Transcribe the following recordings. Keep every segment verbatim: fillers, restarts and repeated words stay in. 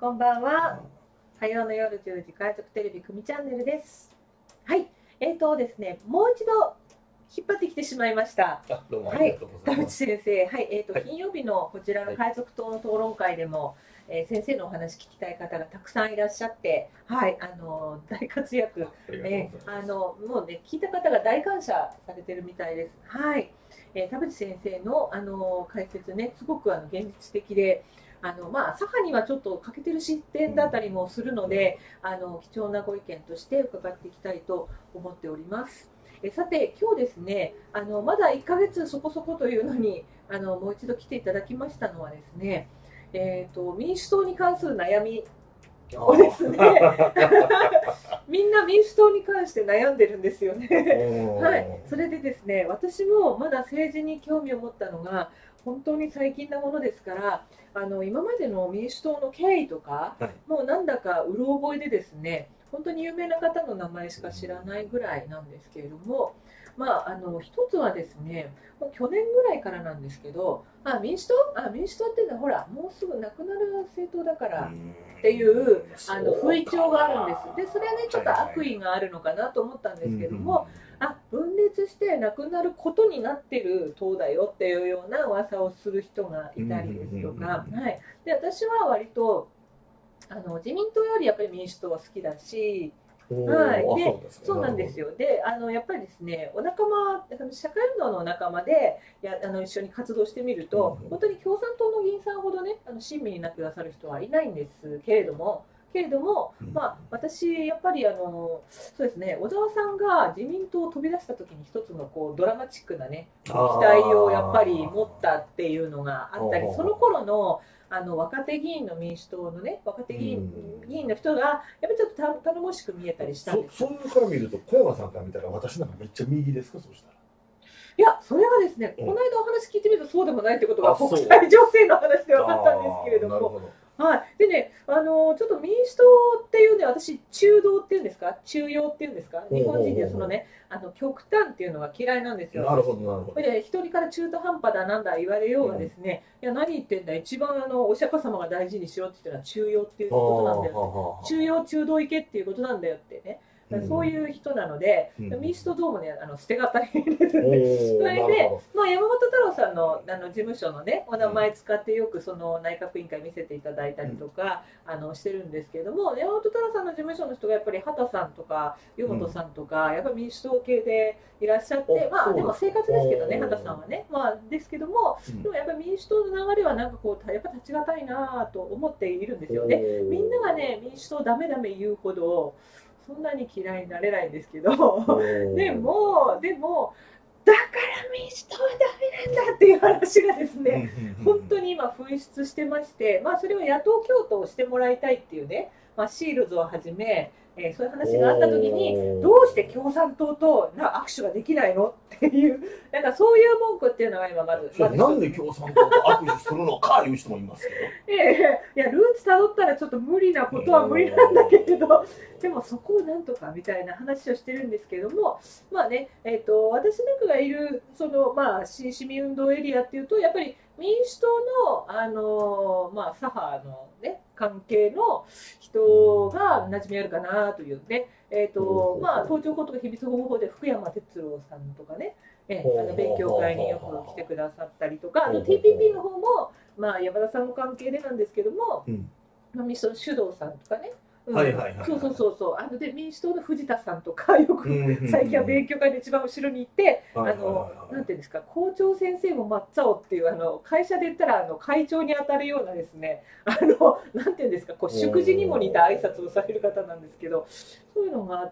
こんばんは。火曜の夜じゅうじ、海賊テレビ組チャンネルです。はい、えーとですね、もう一度引っ張ってきてしまいました。 あ、どうもありがとうございます。 田淵先生、はい、えーと、 はい、 金曜日のこちらの海賊党の討論会でも、えー、先生のお話聞きたい方がたくさんいらっしゃって、はい、あの大活躍、えー、あのもうね聞いた方が大感謝されてるみたいです。はい、えー、田淵先生のあの解説ね、すごくあの現実的で。あのまあ、左派にはちょっと欠けてる視点だったりもするので、うん、あの貴重なご意見として伺っていきたいと思っております。えさて今日ですね、あのまだいっかげつそこそこというのにあのもう一度来ていただきましたのはですね、えーと、民主党に関する悩みをですねみんな民主党に関して悩んでるんですよねはい、それでですね、私もまだ政治に興味を持ったのが本当に最近なものですから、あの今までの民主党の経緯とか、はい、もうなんだかうろ覚えでですね、本当に有名な方の名前しか知らないぐらいなんですけれども、まあ、あの一つはですね、もう去年ぐらいからなんですけど、あ民主党あ民主党っていうのはほらもうすぐなくなる政党だからっていうあの風潮があるんです。でそれはねちょっと悪意があるのかなと思ったんですけども、あ分裂してなくなることになってる党だよっていうような噂をする人がいたりですとか、はい、で私は割とあの自民党よりやっぱり民主党は好きだし、はい、でそうなんですよ。であのやっぱりですね、お仲間社会運動の仲間でやあの一緒に活動してみると、本当に共産党の議員さんほどねあの親身になってくださる人はいないんですけれども。けれども、まあ、私、やっぱりあのそうですね、小沢さんが自民党を飛び出した時に一つのこうドラマチックな、ね、期待をやっぱり持ったっていうのがあったり、その頃のあの若手議員の民主党のね若手議員,、議員の人がやっぱりちょっと頼もしく見えたりしたんです。 そそういうから見ると小山さんから見たら私なんかめっちゃ右ですか、そうしたら。 いやそれがですね、この間お話聞いてみるとそうでもないということが国際情勢の話で分かったんですけれども。はい、でね、あのちょっと民主党っていうね、私中道っていうんですか、中庸っていうんですか、日本人ではそのね、あの極端っていうのが嫌いなんですよ。 なるほどなるほど。 で一人から中途半端だなんだ言われようがですね、うん、いや何言ってんだ、一番あのお釈迦様が大事にしろって言ったのは中庸っていうことなんだよ、中庸中道行けっていうことなんだよってね。そういう人なので、うん、民主党どうもね、あの捨てがたいですね。それで、まあ、山本太郎さんのあの事務所のね、お名前使ってよくその内閣委員会見せていただいたりとか、うん、あのしてるんですけれども、山本太郎さんの事務所の人がやっぱり畑さんとか湯本さんとか、うん、やっぱり民主党系でいらっしゃって、まあでも生活ですけどね、畑さんはね、まあですけども、でもやっぱり民主党の流れはなんかこうやっぱ立ちがたいなと思っているんですよね。みんながね、民主党ダメダメ言うほど。そんなに嫌いになれないんですけどでもでもだから民主党はダメなんだっていう話がですね本当に今噴出してまして、まあ、それは野党共闘をしてもらいたいっていうね、まあ、シールズをはじめ、えー、そういう話があった時にどうして共産党とな握手ができないのっていうなんかそういう文句っていうのが今まずまずなんで共産党と握手するのかいう人もいますけどええ、いやルーツたどったらちょっと無理なことは無理なんだけれどでもそこをなんとかみたいな話をしてるんですけども、まあね、えーと、私なんかがいるその、まあ、新市民運動エリアっていうとやっぱり民主党の、あのまあ、左派の、ね、関係の人が馴染みあるかなというね、えーとまあ、盗聴法とか秘密保護法で福山哲郎さんとかね、えあの勉強会によく来てくださったりとか、あの ティーピーピー の方も、まあ、山田さんの関係でなんですけども、うん、まあ、民主党の首藤さんとかね、そうそうそうそう、あので民主党の藤田さんとかよく最近は勉強会で一番後ろに行って、あのなんていうんですか、校長先生も抹茶をっていうあの会社で言ったらあの会長に当たるようなですね、あのなんていうんですか、こう祝辞にも似た挨拶をされる方なんですけど、そういうのがあって、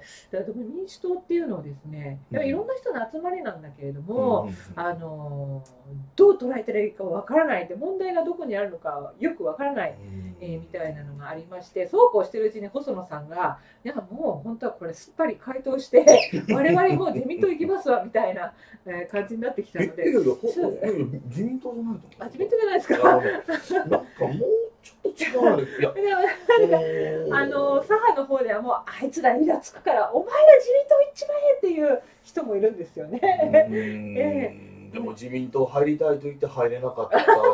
だから民主党っていうのはですね、いろんな人の集まりなんだけれども、あのどう捉えたらいいかわからないって、問題がどこにあるのかよくわからない、えー、みたいなのがありまして、そうこうしてるうちに細野さんがいやもう本当はこれすっぱり回答して我々もう自民党行きますわみたいな感じになってきたので、 自民党じゃないとあ自民党じゃないですか。 なんかもうちょっと違うね。いやあの左派の方ではもうあいつらイラつくからお前ら自民党行っちまえっていう人もいるんですよね。えーでも自民党入りたいと言って入れなかった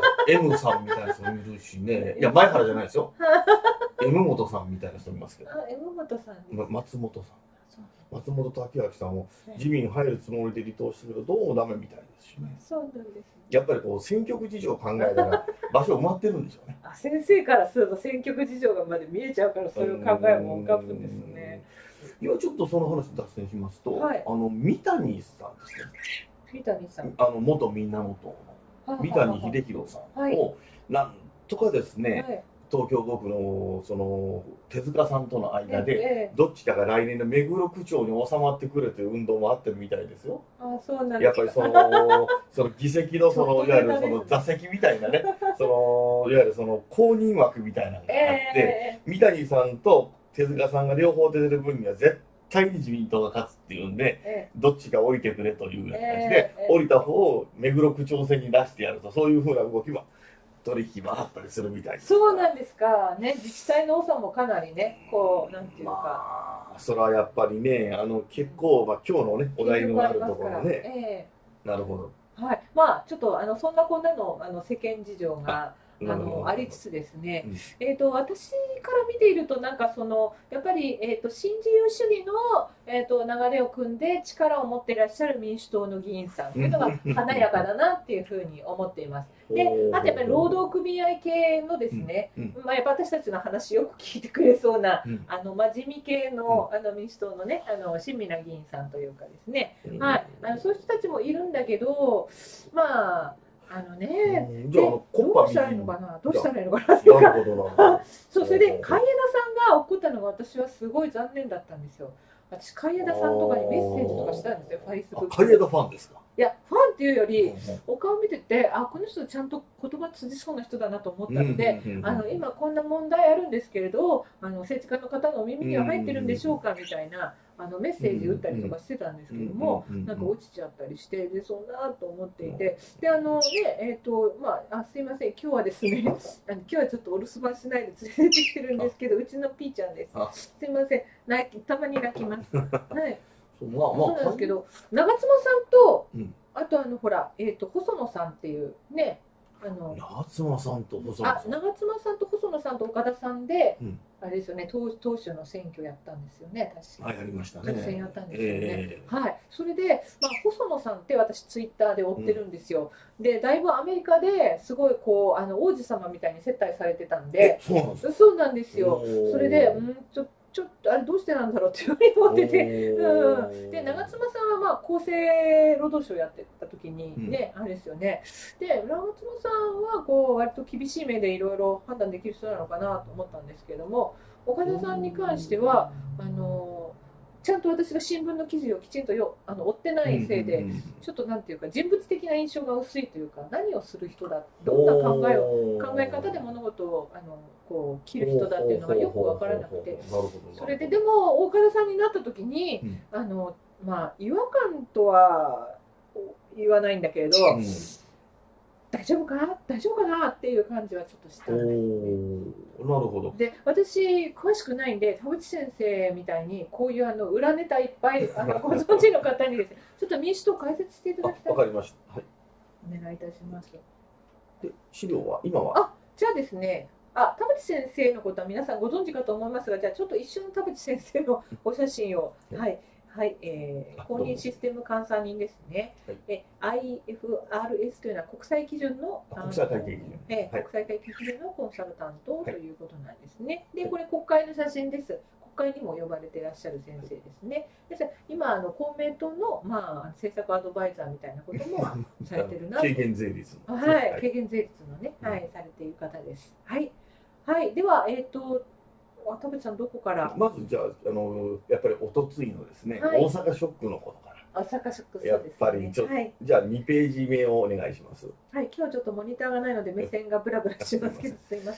M さんみたいな人もいるしね。いや、前原じゃないですよ。M 本さんみたいな人いますけど。 あ、M 本さん、 ま、松本さん。松本剛明さんも自民入るつもりで離党したけど、どうもダメみたいですしね。 そうなんです。 やっぱりこう選挙区事情を考えたら場所埋まってるんでしょうね。 あ、先生からすると選挙区事情がまで見えちゃうから、そういう考えも浮かぶんですね。 今ちょっとその話脱線しますと、はい、あの三谷さんですね。 三谷さん。 あの元みんなの党の三谷秀弘さんをなんとかですね、はい、東京ご区のその手塚さんとの間でどっちかが来年の目黒区長に収まってくれという運動もあってるみたいですよ。 あ、そうなんですか。 やっぱりそのその議席のそのいわゆるその座席みたいなね、そのいわゆるその公認枠みたいなのがあって、えー、三谷さんと手塚さんが両方出てる分には絶対に自民党が勝つっていうんで、えー、どっちか降りてくれという形で、えー、降りた方を目黒区長選に出してやると、そういうふうな動きは取引もあったりするみたいです。 そうなんですかね。自治体の多さもかなりね、こうなんていうか、 まあ、それはやっぱりね、あの結構、まあ、今日のねお題のあるところね、えー、なるほど。 はい、まあちょっとあのそんなこんなのあの世間事情があのありつつですね、うん、えーと私から見ていると、なんかそのやっぱり、えーと新自由主義の、えーと流れを組んで力を持っていらっしゃる民主党の議員さんというのが華やかだなっていうふうに思っています。で、あとやっぱり労働組合系のですね、うんうん、まあ、やっぱ私たちの話よく聞いてくれそうな、うん、あの真面目系の、あの民主党のね、あの親身な議員さんというかですね、うん、はい、あのそういう人たちもいるんだけど、まああのね、うん、じゃあどうしたらいいのかな、どうしたらいいのかなっていうか、そう、それで海江田さんが怒ったのが私はすごい残念だったんですよ。私海江田さんとかにメッセージとかしたんですよ、フェイスブック。 海江田ファンですか？ いや、ファンっていうより、お顔見てて、あ、この人ちゃんと言葉通じそうな人だなと思ったので、あの今こんな問題あるんですけれど、あの政治家の方のお耳には入ってるんでしょうかみたいなあのメッセージ打ったりとかしてたんですけども、なんか落ちちゃったりしてでそうなと思っていて、であのねえっ、ー、とまあ、あすいません、今日はですね、あの今日はちょっとお留守番しないで連れてきてるんですけど、うちのピーちゃんです。すいません、泣きたまに泣きます。はい。そうなんですけど、長妻さんと、うん、あとあのほら、えーと細野さんっていうね、あの長妻さんと細野さん、 あ、長妻さんと細野さんと岡田さんで、うん、あれですよね、党党首の選挙やったんですよね、確か。 はい、やりましたね。 当選やったんですよね。えー、はい。それで、まあ細野さんって私ツイッターで追ってるんですよ。うん、で、だいぶアメリカですごいこうあの王子様みたいに接待されてたんで、 そうなんですか。 そうなんですよ。それで、うんちょっとちょっとあれどうしてなんだろうっていうふうに思ってて、うん、で長妻さんはまあ厚生労働省やってた時にね、うん、あれですよね。で長妻さんはこう割と厳しい目でいろいろ判断できる人なのかなと思ったんですけども、岡田さんに関してはあのちゃんと私が新聞の記事をきちんとよあの追ってないせいで、ちょっとなんていうか人物的な印象が薄いというか、何をする人だ、どんな考えを考え方で物事をあのこう切る人だっていうのがよく分からなくて、それででも岡田さんになった時に、うん、あのまあ違和感とは言わないんだけれど、うん、大丈夫か大丈夫かなっていう感じはちょっとしたんですね。なるほど。 で、私詳しくないんで田淵先生みたいにこういうあの裏ネタいっぱいあのご存知の方にですね、ちょっと民主党解説していただきたい。 わかりました。はい。 お願いいたします。 で、資料は今は。 あ、じゃあですね。あ、田淵先生のことは皆さんご存知かと思いますが、じゃあちょっと一瞬田淵先生のお写真を、はい、はい、えー、公認システム監査人ですね。はい、え アイエフアールエス というのは国際基準の国際会計基準、 えーはい、国際会計基準のコンサルタントということなんですね。で、これ国会の写真です。国会にも呼ばれていらっしゃる先生ですね。です今あの公明党のまあ政策アドバイザーみたいなこともされてるな。 軽減税率の、はい、軽減税率のね、はい、されている方です。はい。はい、では、えっ、ー、と、田淵さん、どこから。 まず、じゃあ、あの、やっぱりおとついのですね、はい、大阪ショックのことから。 大阪ショック、そうですね。 やっぱりちょっと、はい、じゃあ、にページ目をお願いします。 はい、今日ちょっとモニターがないので、目線がブラブラしますけど、すいません。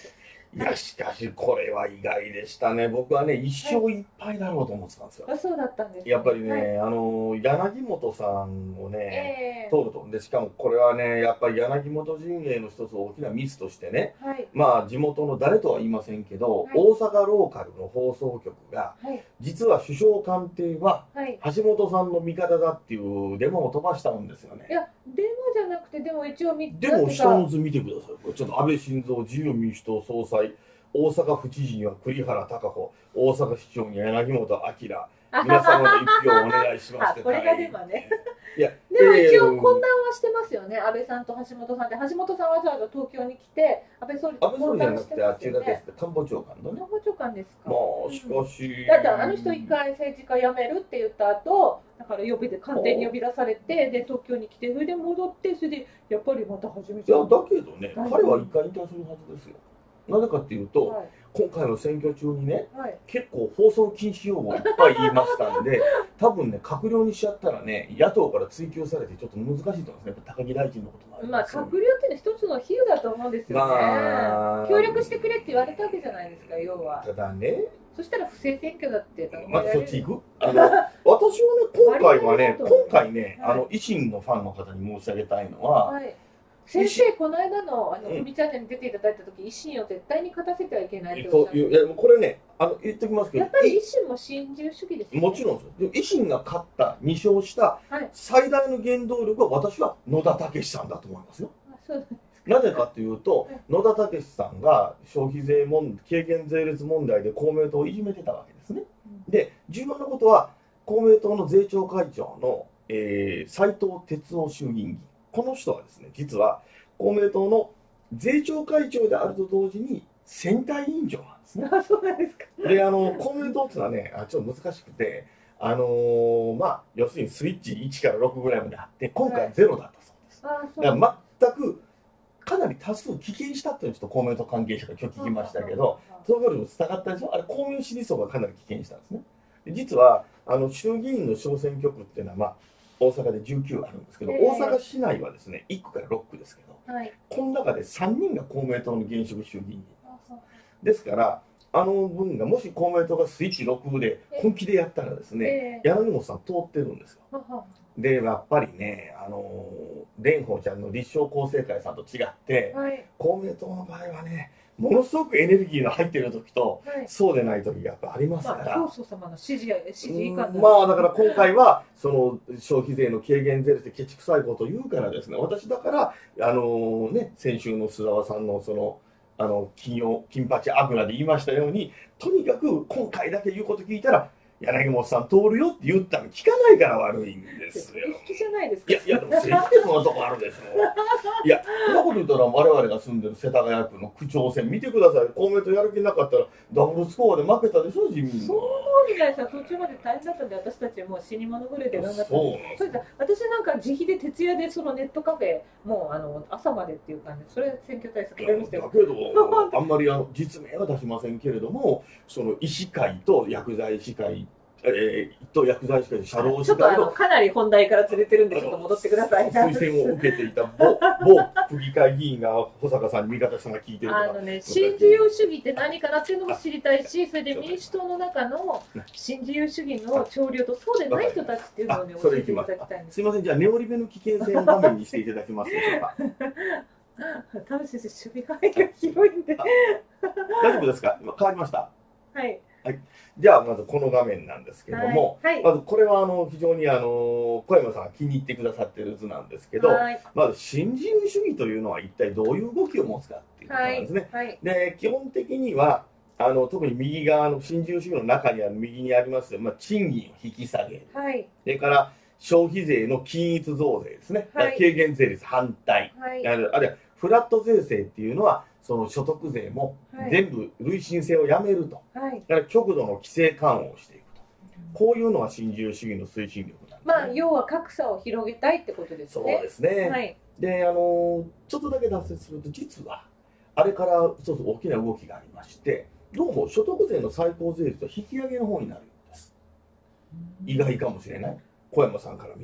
いや、しかし、これは意外でしたね。僕はね、一生いっぱいだろうと思ってたんですよ。 あ、そうだったんですね。 やっぱりね、 はい、 あの、柳本さんをね、 え通ると。で、しかもこれはね、やっぱり柳本陣営の一つ大きなミスとしてね、 ー、はい、 まあ、地元の誰とは言いませんけど、 はい大阪ローカルの放送局が、 はい、 実は首相官邸は、 はい。 橋本さんの味方だっていうデマを飛ばしたんですよね。 いや、デマじゃなくて、でも一応見でも、下の図見てください。これちょっと安倍晋三自由民主党総裁、大阪府知事には栗原貴子、大阪市長には柳本明、皆様の一票をお願いしますって。 あ、これがデマね。 いや、 でも一応えー懇談はしてますよね、安倍さんと橋本さんで、橋本さんわざわざ東京に来て、安倍総理と安倍総理じゃ懇談してなくて、あますよね。 ちらですって、官房長官のね。 官房長官ですか。 まあ、しかし。 だってあの人一回政治家辞めるって言った後、だから呼びで官邸に呼び出されて、で東京に来て、それで戻って、それでやっぱりまた始めいや、 ちゃう。 だけどね、 はい彼は一回引退するはずですよ。なぜかっていうと、 はい今回の選挙中にね、 はい、 結構放送禁止用語をいっぱい言いましたんで、多分ね、閣僚にしちゃったらね、野党から追及されてちょっと難しいと思うんですね。やっぱ高木大臣のこともありまあますよね。 閣僚っていうのは一つの比喩だと思うんですよね。 まあ協力してくれって言われたわけじゃないですか、要は。 ただね、 そしたら不正選挙だってまたそっち行くあの、私はね、今回はね、今回ね、 はいあの、維新のファンの方に申し上げたいのは、 はい、先生、この間のあのうん海チャンネルに出ていただいたとき、維新を絶対に勝たせてはいけないとおっしゃる。 そういう、いや、これね、あの、言ってきますけど、 やっぱり維新も新自由主義ですよね。 もちろんですよ。で維新が勝った、に勝したはい、 最大の原動力は私は野田武さんだと思いますよ。 あ、そうです。 なぜかというとはい、 野田武さんが消費税問軽減税率問題で公明党をいじめてたわけですね。 うんで、重要なことは、公明党の税調会長の、えー、斉藤哲夫衆議院議員。この人はですね、実は公明党の税調会長であると同時に選対委員長なんですね。 あ、そうなんですか。 で、あの、公明党っていうのはね、あちょっと難しくて、あのーまあ、要するにスイッチいちからろくぐらいまであって、今回ゼロだったそうです。 あ、そうだから全く、かなり多数棄権したっていうのをちょっと公明党関係者が今日聞きましたけど、そのよりも伝わったでしょ、あれ公明支持層がかなり棄権したんですね。で実は、あの、衆議院の小選挙区っていうのは、まあ、大阪でじゅうきゅうあるんですけど、 えー大阪市内はですね、いっ区からろっ区ですけど、 はい。 この中でさんにんが公明党の現職衆議院議員。 あ、そうですから、あの分がもし公明党がスイッチろくで本気でやったらですね、 ええ柳本さん通ってるんですよ。 ははで、やっぱりね、あの蓮舫ちゃんの立正厚生会さんと違って、 はい。 公明党の場合はね、ものすごくエネルギーの入ってる時と、 はい。 そうでない時がやっぱありますかまあ、 ら。 教祖様の指示や指示以下うんまあだから今回はその消費税の軽減税率でケチくさいことを言うからですね、私だからあのね、先週の須沢さんのそのあの金曜金八アグラで言いましたように、とにかく今回だけ言うこと聞いたら柳本さん通るよって言ったの聞かないから悪いんですよ。 好きじゃないですか。 いやいやでも政治ってそんなとこあるでしょ。いやそんなこと言ったら我々が住んでる世田谷区の区長選見てください。公明党やる気なかったらダブルスコアで負けたでしょ自民そうは。 じゃないですか、途中まで大変だったんで、私たちはもう死に物狂いで頑張ったんそうで。そうです。私なんか自費で徹夜でそのネットカフェ、もうあの朝までっていう感じで、それ選挙対策やりましたよ。 だけど、あんまりあの実名は出しませんけれども、その医師会と薬剤師会、えー、と薬剤師会、社労ちょっとあ士会ののかなり本題からずれてるんで、ちょっと戻ってください。 推薦を受けていた某某区議会議員が保坂さんに味方したのが聞いてるとか。 あのね、新自由主義って何かなっていうのも知りたいし、それで民主党の中の新自由主義の潮流とそうでない人たちっていうのをね、 あそ教えていれいきますただきたいんです。 すいません、じゃあ、ネオリベの危険性を画面にしていただけますでしょうか。 田淵先生、守備範囲が広いんで。 大丈夫ですか今変わりました。 はい。 じゃあ、まずこの画面なんですけども、 はい。 まずこれはあの非常にあの小山さんが気に入ってくださってる図なんですけど、 はい。 まず新自由主義というのは一体どういう動きを持つかっていうことなんですね。 はい。 で、基本的には、あの特に右側の新自由主義の中にある右にあります、まあ、賃金を引き下げる。 はい。 それから消費税の均一増税ですね。 はい軽減税率反対。 はい。 あるあるいはフラット税制っていうのは、その所得税もはい全部累進性をやめると。 はい。 だから極度の規制緩和をしていくと。こういうのが新自由主義の推進力なんです、ね。 まあ、要は格差を広げたいってことですそうね。 ですね。 はい。 で、あのちょっとだけ脱線すると、実は、あれから一つ大きな動きがありまして、どうも所得税の最高税率は引き上げの方になるんです。意外かもしれない。小山さんから見たら。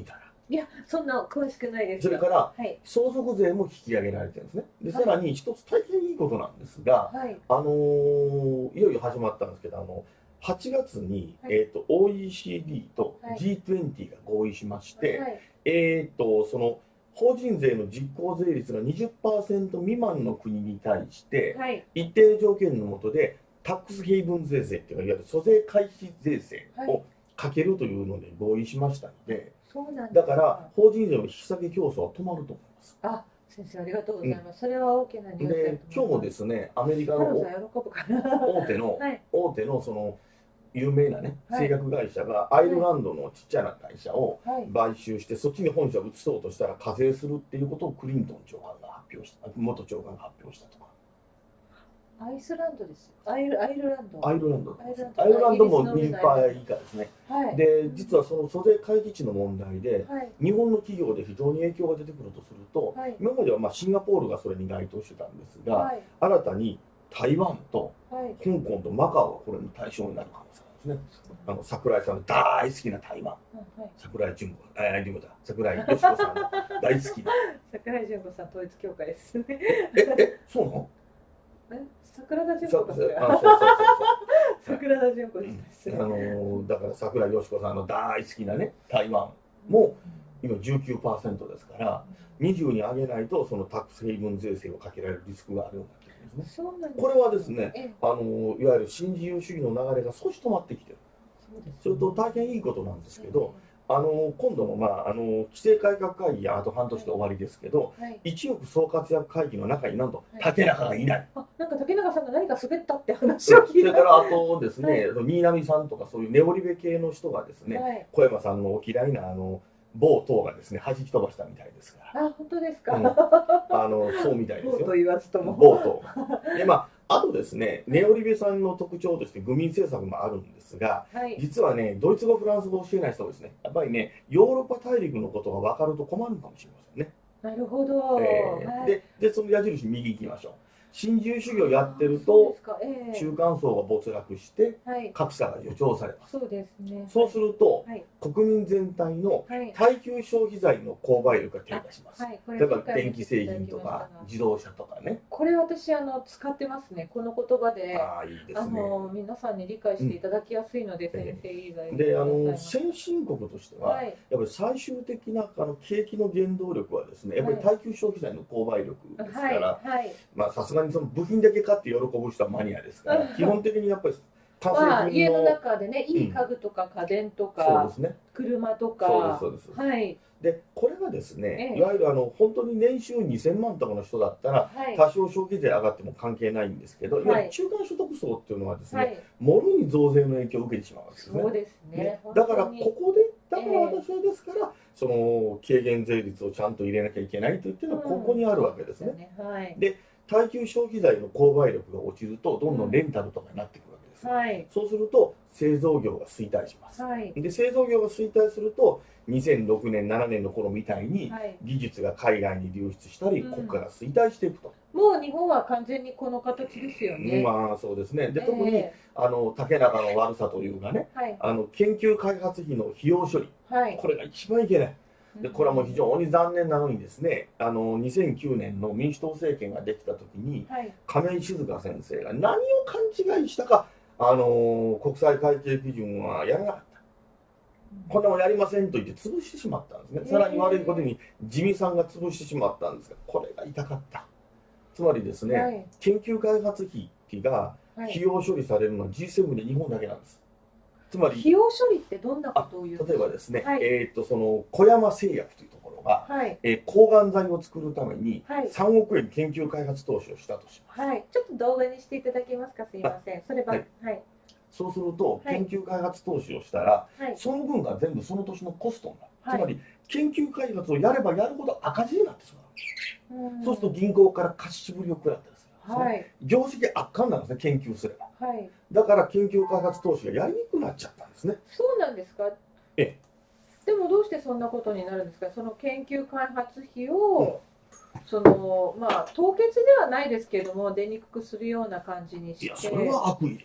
いや、そんな詳しくないですよ。 それから、 はい、 相続税も引き上げられてるんですね。で、さらに一つ大変いいことなんですが、 はい、 あのーいよいよ始まったんですけど、あの、はちがつに、 はいえっと、オーイーシーディー と ジートゥエンティー が合意しまして、 はい、 えっと、その、法人税の実効税率が にじゅっパーセント 未満の国に対して、 はい、 一定条件の下で、タックスヘイブン税制っていうか、いわゆる租税回避税制をかけるというので合意しましたので、 そうなんですだから、法人税の引き下げ競争は止まると思います。 あ、先生ありがとうございます。それは大きなニュースだと思います。 で、今日もですね、アメリカの太郎さん喜ぶかな。 大手の、 はい、 大手のその有名なね、 はい製薬会社がアイルランドのちっちゃな会社をはい、 買収して、そっちに本社を移そうとしたら課税するっていうことをクリントン長官が発表した、元長官が発表したとか。 アイスランドです。アイル、アイルランド。 アイルランドアイルランドアイルランドもイギリスのにじゅっパーセント以下ですね。 はい、 で、実はその租税回帰地の問題で、 はい、 日本の企業で非常に影響が出てくるとすると、 はい、 今まではまあシンガポールがそれに該当してたんですが、 はい、 新たに台湾とはい、 香港とマカオがこれの対象になる可能性なんですね。あの桜井さんの大好きな台湾、 はい、 桜井純子、えー、純子だ、桜井よし子さんの大好きな。 桜井純子さん統一教会ですね。 え、え、そうなの？ え、桜田純そうそう子ですか。 そうそう桜田純子でそう。 す。 あのーだから桜井よし子さんの大好きなね、台湾も今 じゅうきゅうパーセント ですから、にじゅうに上げないとそのタックスヘイブン税制をかけられるリスクがあるようになってくるんですね。 そうなんです。 これはですね、 ええ、 あのーいわゆる新自由主義の流れが少し止まってきてる。 そうですね。 それと大変いいことなんですけど、あの今度も、まあ、あの規制改革会議やあと半年で終わりですけど、 はい、 いちおく総活躍会議の中になんと竹中がいない。 あ、なんか竹中さんが何か滑ったって話そを聞いた。 れからあとですね、新浪さんとかそういうネオリベ系の人がですね、 はい、 小山さんのお嫌いなあの某党がですね、弾き飛ばしたみたいですから。 あ、本当ですか。 うんあのそうみたいですよ。 某と言わずとも。 某党。で、まあ、あとですね、ネオリベさんの特徴として愚民政策もあるんですが、 はい、 実はね、ドイツ語、フランス語を教えない人ですね、やっぱりね、ヨーロッパ大陸のことが分かると困るかもしれませんね。 なるほど。 えーはい、 でで、その矢印右行きましょう。新自由主義をやってるとそうで、すか。ええ、 中間層が没落して、 はい、 格差が助長されます。 そうですね。 そうすると、 はい、 国民全体のはい、 耐久消費財の購買力が低下します。 はい、これ例えば前回電気製品とか自動車とかね。 これ私あの使ってますね。この言葉で、 ああ、いいであすね。 の皆さんに理解していただきやすいので、 うん先生以外にで、あのくださいませ先進国としては、 はい、 やっぱり最終的なあの景気の原動力はですね、やっぱりはい耐久消費財の購買力ですかはい、 ら、 はい。 まあさすがにその部品だけ買って喜ぶ人はマニアですから、基本的にやっぱり完まあ、 成品の、 家の中でね、いい家具とか家電とそうか、 ですね。 車とか、 そうですそうです。 はい、 で、これがですね、 ええいわゆるあの本当に年収にせんまんとかの人だったら、 はい、 多少消費税上がっても関係ないんですけど、いわゆる中間所得層っていうのはですね、 はい、 もろに増税の影響を受けてしまうわけですね。 そうですね。 ね本だから当にここで、だから私はですから、その軽減税率をちゃんと入れなきゃいけないと言ってるのはここにあるわけですね。 うんそうですよね。はい、 で、耐久消費財の購買力が落ちると、どんどんレンタルとかになってくるわけですよ。 はい、 そうすると、製造業が衰退します。 はい、 で、製造業が衰退すると、にせんろくねん、ななねんの頃みたいに、 はい。 技術が海外に流出したり、 うん国家が衰退していくと。 もう日本は完全にこの形ですよね。 まあそうですね。で、特に、 えあの竹中の悪さというかね、 えはい、 あの研究開発費の費用処理、 はい。 これが一番いけない。で、これはもう非常に残念なのにですね、あのにせんきゅうねんの民主党政権ができた時に、 はい、 亀井静香先生が何を勘違いしたか、あの国際会計基準はやらなかった。こんなもんやりませんと言って潰してしまったんですね。さらに悪いことに自民さんが潰してしまったんですが、これが痛かった。つまりですね、 はい、 研究開発費がはい費用処理されるのは ジーセブン で日本だけなんです。つまり、 費用処理ってどんなことを言うんですか。 例えばですね、 はいえー、とその小山製薬というところが、 はい、 えー抗がん剤を作るためにはい、 さんおくえん研究開発投資をしたとします。 はい。ちょっと動画にしていただけますか。すいません。それば、 ははいい、 そうすると、 はい研究開発投資をしたら、 はい、 その分が全部その年のコストになる。 はいつまり、研究開発をやればやるほど赤字になってしまう。 うんそうすると銀行から貸し渋りを食らったりするんですね。 はい、 業績悪化になるんですね、研究すれば。 はい。 だから研究開発投資がやりにくくなっちゃったんですね。 そうなんですか。 ええ。 でもどうしてそんなことになるんですか。その研究開発費を、そのまあ凍結ではないですけれども出にくくするような感じにして。 いや、それは悪意でしょう。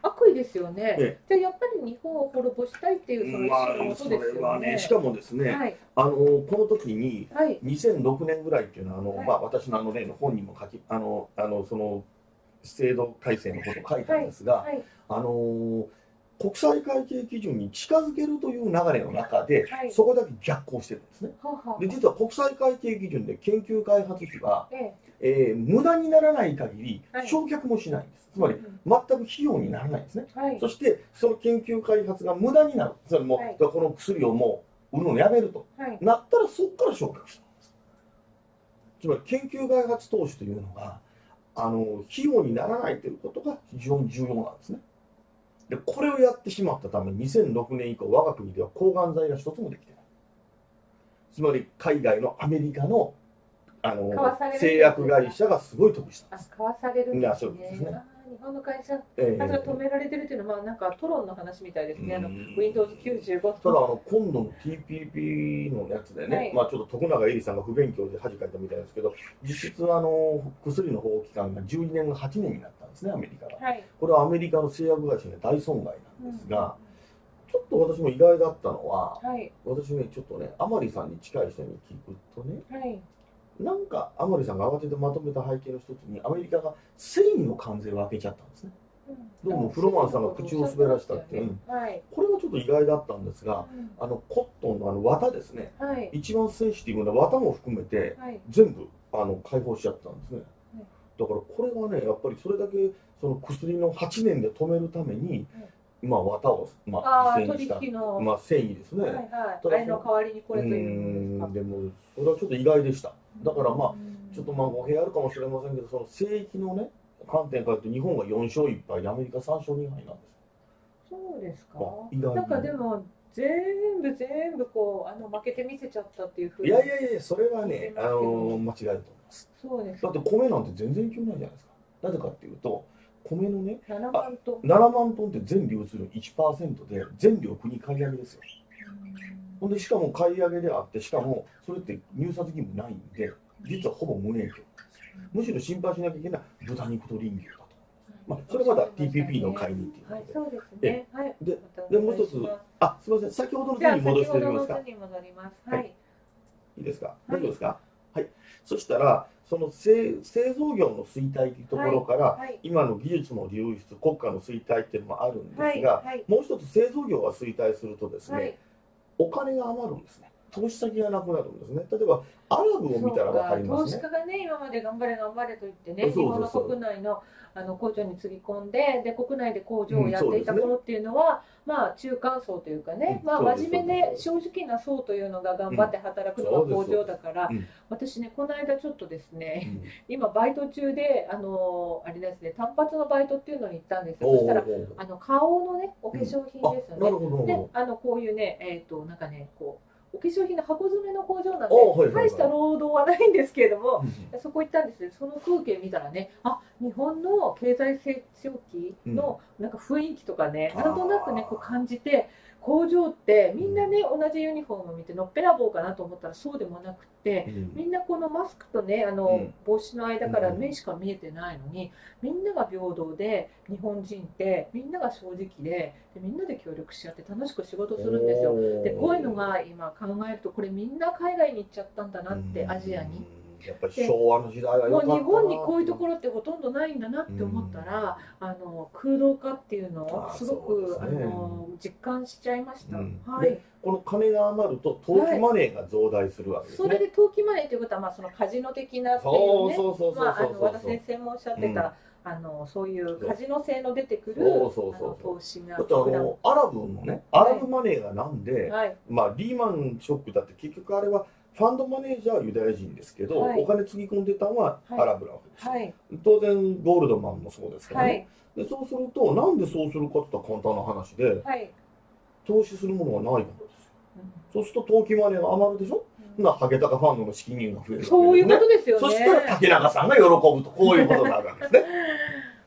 悪意ですよね。 えじゃあやっぱり日本を滅ぼしたいっていうその意ま思のあ、そもとですれはね、 よね。 しかもですね、 はいあのこの時にはいにせんろくねんぐらいっていうのはあの、 はいまあ、私のあの例の本にも書きあのあのその制度改正のことを書いたんですが、 はいあの国際会計基準に近づけるという流れの中で、 はいそこだけ逆行してるんですね。 はあはあで実は国際会計基準で研究開発費は、 ええー無駄にならない限りはい償却もしないんです。 えつまりうん全く費用にならないんですね。 はいそしてその研究開発が無駄になる。それも、 はいだからこの薬をもう売るのやめるとはいなったらそこから償却するんです。つまり研究開発投資というのがあの費用にならないということが非常に重要なんですね。でこれをやってしまったためにせんろくねん以降我が国では抗がん剤が一つもできてない。つまり海外のアメリカのあの買わされる製薬会社がすごい得したんあです。 買わされるんいやそですうですねね。あー日本の会社ええが止められてるっていうのはまあなんかトロンの話みたいですね。あのうんウィンドウズきゅうじゅうごただあの今度の ティーピーピー のやつでね、 はいまあちょっと徳永えりさんが不勉強で恥かいたみたいですけど、実質あの薬の保護期間がじゅうにねんがはちねんになったんですね、アメリカが。 はい。 これはアメリカの製薬会社に大損害なんですが、ちょっと私も意外だったのは、 はい私ね、ちょっとね、甘利さんに近い人に聞くとね、 はいなんか甘利さんが慌ててまとめた背景の一つに、アメリカが繊維の関税を開けちゃったんですね。 うんどうもフロマンさんが口を滑らしたっていう、 はいこれはちょっと意外だったんですが、 うんあのコットンのあの綿ですね、 はい一番センシティブな綿も含めて、 はい全部あの解放しちゃったんですね。 はいだからこれはね、やっぱりそれだけその薬のはちねんで止めるために、 はいまあ綿を、まあああ、犠牲にした、 取引のまあ、繊維ですね。 はいはいただあれの代わりにこれとういうんですか。 ーんでもそれはちょっと意外でした。だからまあうんちょっとまあ語弊あるかもしれませんけど、その聖域のね観点から言うと日本がよん勝いっ敗でアメリカさん勝に敗なんです。 そうですかあ。意外になんかでも全部全部こうあの負けてみせちゃったっていうふういに。 やいやいや、それはね、あ聞いてますけどの間違いだと思います。 そうですだって米なんて全然勢いないじゃないですか。なぜかっていうと、米のね、 ななまんトン。 ななまんトンって全流通量 いちパーセント で全量国買い上げですよ。ほんでしかも買い上げであって、しかもそれって入札義務ないんで、実はほぼ無影響なんですよ。むしろ心配しなきゃいけない豚肉と林牛だと。まあ、それまだ ティーピーピー の介入っていうはいので。 そうですね。はい。 でまたでもう一つお願いしますあ、すみません、先ほどのじゃあ図に戻し先ほどてみますか。 の図に戻ります。 ははいい。 いいですか、 い大丈夫ですか、はい、そしたら、その製製造業の衰退というところから、 はい今の技術の流出、国家の衰退っていうのもあるんはいですが、 はいもう一つ製造業が衰退するとですね、 はい。 お金が余るんですね。投資先がなくなるんですね。例えば、アラブを見たら分かりま投資すね。 家がね、今まで頑張れ頑張れと言ってね、 そうそうそう日本の国内のあの工場につぎ込んで、で国内で工場をやっていたうんそうですね頃っていうのは、まあ中間層というかね、 うんまあそうです真面目でそう正直な層というのが頑張って働くのうんが工場だから、 うん私ね、この間ちょっとですね、 うん今バイト中で、あのあれですね、単発のバイトっていうのに行ったんですよ。 おーそしたらあの顔のね、お化粧品あ、 ですよね。 なるほど、なるでほ、 あのこういうね、えっ、となんかね、こうお化粧品の箱詰めの工場なんおはいはいはいで、大した労働はないんですけれども、 ど。 そこ行ったんですよ。その風景見たらね、あ、日本の経済成長期のなんか雰囲気とかね、 うんなんとなくねこう感じて、工場ってみんなね同じユニフォームを見てのっぺらぼうかなと思ったらそうでもなくて。 うんみんなこのマスクとねあの、 うん帽子の間からうん目しか見えてないのに、みんなが平等で日本人ってみんなが正直で、でみんなで協力し合って楽しく仕事するんですよ。でこういうのが今考えるとこれみんな海外に行っちゃったんだなって、 うんアジアに。 やっぱり昭和の時代はもう良かったな。 日本にこういうところってほとんどないんだなって思ったら、あの空洞化っていうのをあすごくあ、 そうですねの実感しちゃいました。 うんはいで。この金が余ると投機マネーが増大するわけですそれね。 で投機マネーということはまあそのカジノ的なっていうそうね。 そうそうそうまあ、あのそう和田先生もおっしゃってた、 うんあのそういうカジノ性の出てくるそうそうそうあの投資がだってあのアラブのね、アラブマネーがなんで、 はいまあリーマンショックだって結局あれはファンドマネージャーはユダヤ人ですけど、 はいお金つぎ込んでたのはアラブなわけですよ、 はい当然ゴールドマンもそうですからはね、 いでそうするとなんでそうするかって言ったら簡単な話で、 はい、 投資するものがないからですよ。 うんそうすると投機マネーが余るでしょ、 うんなハゲタカファンドの資金源が増えるわけですね。 そういうことですよね。 そしたら竹中さんが喜ぶとこういうことになるわけですね。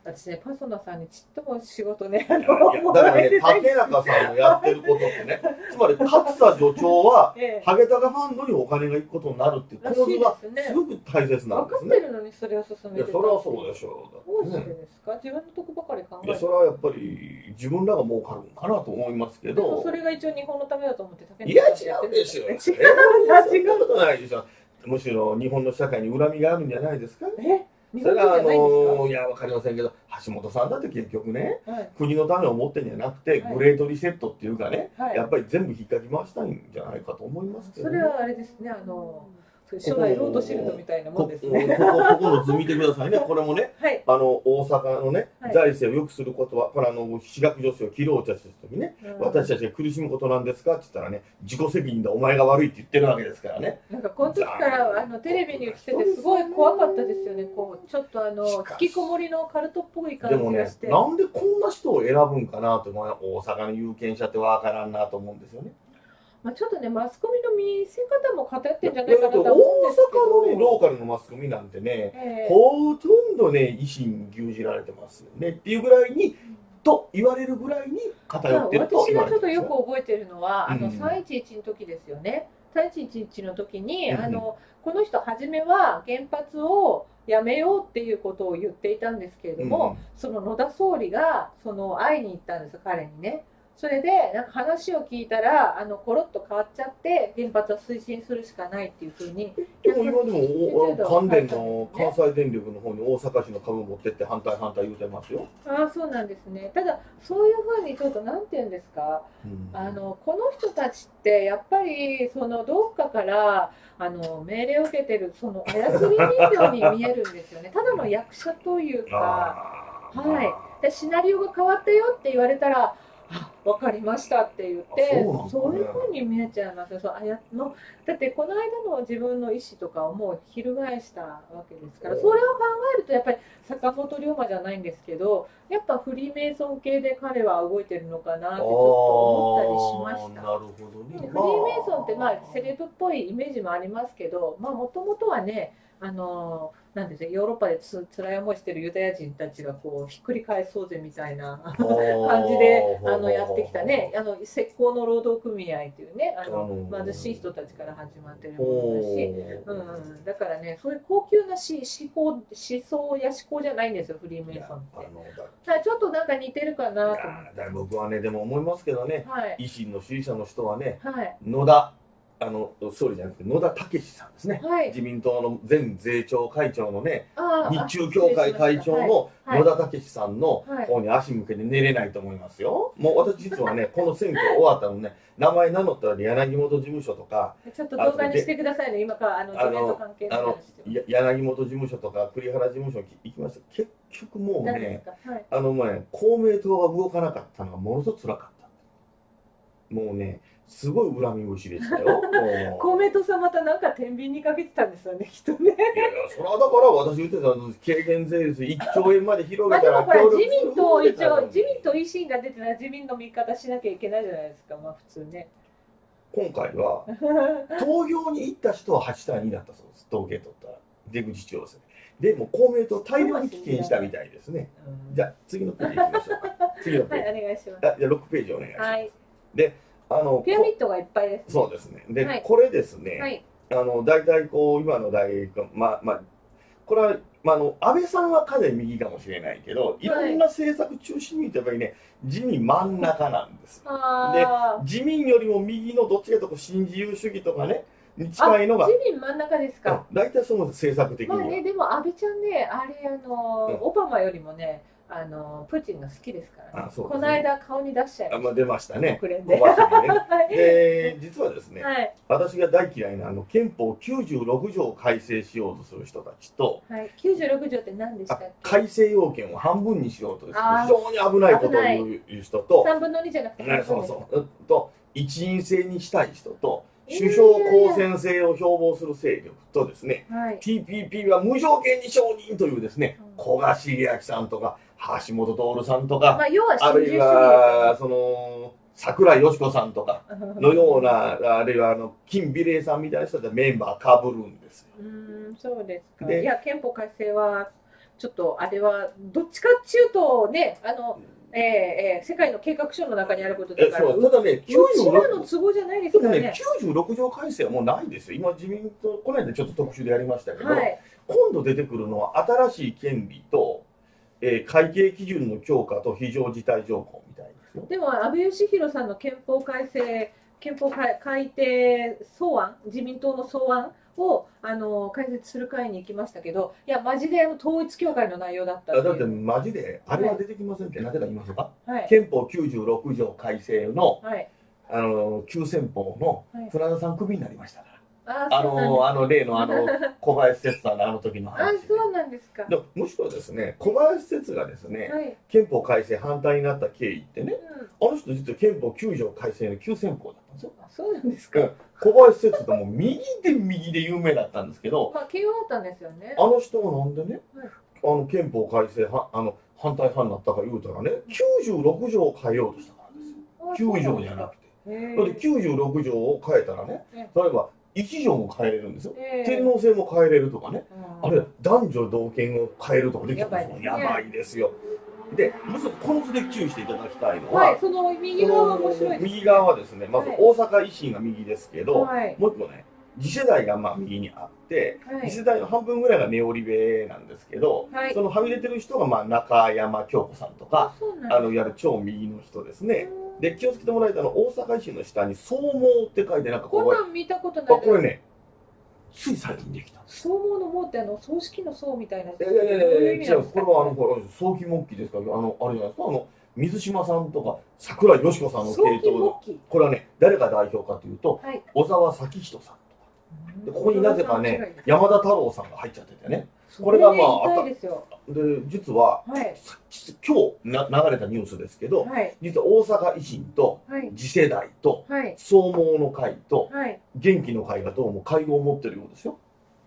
私ね、パソナさんにちっとも仕事ね、あいやいやだからね、竹中さんのやってることってね、つまり勝田助長は、 ええ、 ハゲタカファンドにお金が行くことになるっていう構図がすごく大切なん分かですね。 ってるのにそれを進めていや、それはそうでしょう。 どうしてですか？自分のとこばかり考えて。 いや、それはやっぱり自分らが儲かるんかなと思いますけど。 それが一応日本のためだと思って竹いや、 中さん違うんですよ。 違う、 そんなことないでしょ。むしろ日本の社会に恨みがあるんじゃないですか。 え、 それはあのいや、わかりませんけど、橋本さんだって結局ね、はい、国のためを思ってんじゃなくて、はい、グレートリセットっていうかね、はい、やっぱり全部引っかき回したいんじゃないかと思いますけど、ね、 それはあれですね、あの初代ロードシールドみたいなもんですね。 ここ、ここの図見てくださいね。これもね、はい、あの大阪のね、はい、財政を良くすることは、これあの私学女性を切ろうとした時ね、うん、私たちが苦しむことなんですかって言ったらね、自己責任でお前が悪いって言ってるわけですからね。 なんかこの時からあのテレビに映っててすごい怖かったですよね。こうちょっとあの引きこもりのカルトっぽい感じがして。 でもね、なんでこんな人を選ぶんかなと思う、大阪の有権者ってわからんなと思うんですよね。 まあちょっとね、マスコミの見せ方も偏ってんじゃないかなと思うんですけど、 大阪の、ね、ローカルのマスコミなんてね、えー、ほとんどね、維新牛耳られてますよねっていうぐらいに、うん、と言われるぐらいに偏ってると言われてますよ。私がちょっとよく覚えてるのは、うん、あのさんいちいちの時ですよね。さんいちいちの時に、うん、あのこの人初めは原発をやめようっていうことを言っていたんですけれども、うん、その野田総理がその会いに行ったんです、彼にね。それでなんか話を聞いたらあのコロッと変わっちゃって原発は推進するしかないっていうふうに。 でも今でも関電の関西電力の方に大阪市の株持ってって反対反対言うてますよ。 ああ、そうなんですね。ただそういうふうにちょっとなんていうんですか、うん、あのこの人たちってやっぱりそのどっかからあの命令を受けてるその操り人形に見えるんですよね。ただの役者というか、はい。でシナリオが変わったよって言われたら。あ、分かりましたって言って、そういうふうに見えちゃいますよ。そうあやのだってこの間の自分の意思とかをもう翻したわけですから、それを考えるとやっぱり坂本龍馬じゃないんですけど、やっぱフリーメイソン系で彼は動いてるのかなってちょっと思ったりしました。 なるほどね。 フリーメイソンってまあセレブっぽいイメージもありますけど、まあもともとはね、あのなんですね、ヨーロッパでつ辛い思いしてるユダヤ人たちがこうひっくり返そうぜみたいな感じであのやってきたね、あの石膏の労働組合というね、あの貧しい人たちから始まってるものだし、うん、だからね、そういう高級なし思考思想や思考じゃないんですよ、フリーメイソンって。ちょっとなんか似てるかなと思って。 僕はね、でも思いますけどね、 はい、 維新の支持者の人はね、 はい、 野田あの総理じゃなくて野田毅さんですね、 はい、 自民党の前税調会長のね、日中協会会長の野田毅さんの方に足向けて寝れないと思いますよ。もう私実はねこの選挙終わったのね、名前名乗ったら柳本事務所とか、 ちょっと動画にしてくださいね、今からあの自民党関係の話して柳本事務所とか栗原事務所に行きました。結局もうね、はい、あの前公明党が動かなかったのがものすごく辛かった。もうね。すごい恨み節でしたよ。 公明党さんまたなんか天秤にかけてたんですよね、きっとね。いやいや、それはだから私言ってた軽減税率いっちょうえんまで広げたら協力する。自民党一応自民党維新が出てない自民の味方しなきゃいけないじゃないですか、まあ普通ね。 今回は投票に行った人ははちたいにだったそうです。統計取ったら出口調査で。でも公明党大量に棄権したみたいですね。じゃあ次のページ行きましょうか。次のページ。 はい、お願いします。 あ、じゃあろくページお願いします。 はい、 で。あのピラミッドがいっぱいです、ね、 そうですね。で、はい、これですね、はい、あの大体こう今の大学、まあまあこれは、まあ、あの安倍さんはかなり右かもしれないけど、いろんな政策中心に言うとやっぱりね、自民真ん中なんです。で、自民よりも右のどっちかというと新自由主義とかねに近いのが自民真ん中ですか。 大体その政策的には。 まあね、でも安倍ちゃんね、あれあの、うん、オバマよりもね。あのプーチンが好きですから、ね、あ、そうですね、この間顔に出しちゃいました。 あ、まあ、出ましたね。 国連で。 で、実はですね、 はい、 私が大嫌いなあの憲法きゅうじゅうろく条を改正しようとする人たちと、 はい、きゅうじゅうろく条って何でしたっけ？ 改正要件を半分にしようとですね、非常に危ないことを言う人と、 さんぶんのにじゃなくて半分、 ね、そうそうと一員制にしたい人と。首相公選制を標榜する勢力とですね、はい、ティーピーピー は無条件に承認というですね、古賀茂明さんとか橋本徹さんとか、 まあ、要はあるいはその桜井よし子さんとかのようなあるいはあの金美玲さんみたいな人でメンバーかぶるんですよ。 うん、そうですか。いや憲法改正はちょっとあれはどっちかっていうとね、あの、えーえー、世界の計画書の中にあることだから、 そうただね、 きゅうじゅうろくの都合じゃないですからね。 ね、きゅうじゅうろく条改正はもうないですよ。今自民党この間ちょっと特集でやりましたけど、はい、今度出てくるのは新しい権利と、えー、会計基準の強化と非常事態条項みたいですよ。 でも安倍義弘さんの憲法改正憲法改定草案、自民党の草案をあの解説する会に行きましたけど、いやマジであの統一教会の内容だったっていう。 だってマジであれは出てきませんって、はい、なぜか言いましょうか、 はい、 憲法きゅうじゅうろく条改正の、 はい、 あの急先鋒の船田さんクビになりましたから。 あ, あのあの例のあの小林節さんのあの時の話で。あ、そうなんですか。 でむしろですね、小林節がですね、はい、憲法改正反対になった経緯ってね、うん、あの人実は憲法きゅう条改正の急先鋒だったんですよ。 あ、そうなんですか。 小林節ってもう右で右で有名だったんですけど、 まあ慶応だったんですよね。 あの人がなんでね、はい、あの憲法改正はあの反対派になったか言うたらね、きゅうじゅうろく条を変えようとしたからですよ。きゅう条じゃなくて。だってきゅうじゅうろく条を変えたらね、例えばいち条も変えれるんですよ。天皇制も変えれるとかね、あるいは男女同権を変えるとかできるんですよ。やばいですよ。で、もしこの図で注意していただきたいのは、 はい、その右側は面白いですね。 右側はですね、まず大阪維新が右ですけど、はい、もう一個ね、次世代がまあ右にあって、はい、次世代の半分ぐらいがネオリベなんですけど、はい、そのはみ出てる人がまあ中山京子さんとか、あのいわゆる超右の人ですね。で、気をつけてもらいたいのは、大阪維新の下に総毛って書いてなんかこう、 こんなん見たことない。 これね、つい最近できた。 総毛の毛ってあの葬式の葬みたいな。いやいやいやいや、違う、これはあの早期末期ですから、あのあれじゃないですか、あの水島さんとか桜井よし子さんの系統の、これはね、誰が代表かというと、はい、小沢咲人さんとか。でここになぜかね、山田太郎さんが入っちゃっててね。これがまあ、あで実は、はい、今日な流れたニュースですけど、はい、実は大阪維新と、はい、次世代と、はい、総毛の会と、はい、元気の会がどうも会合を持ってるようですよ。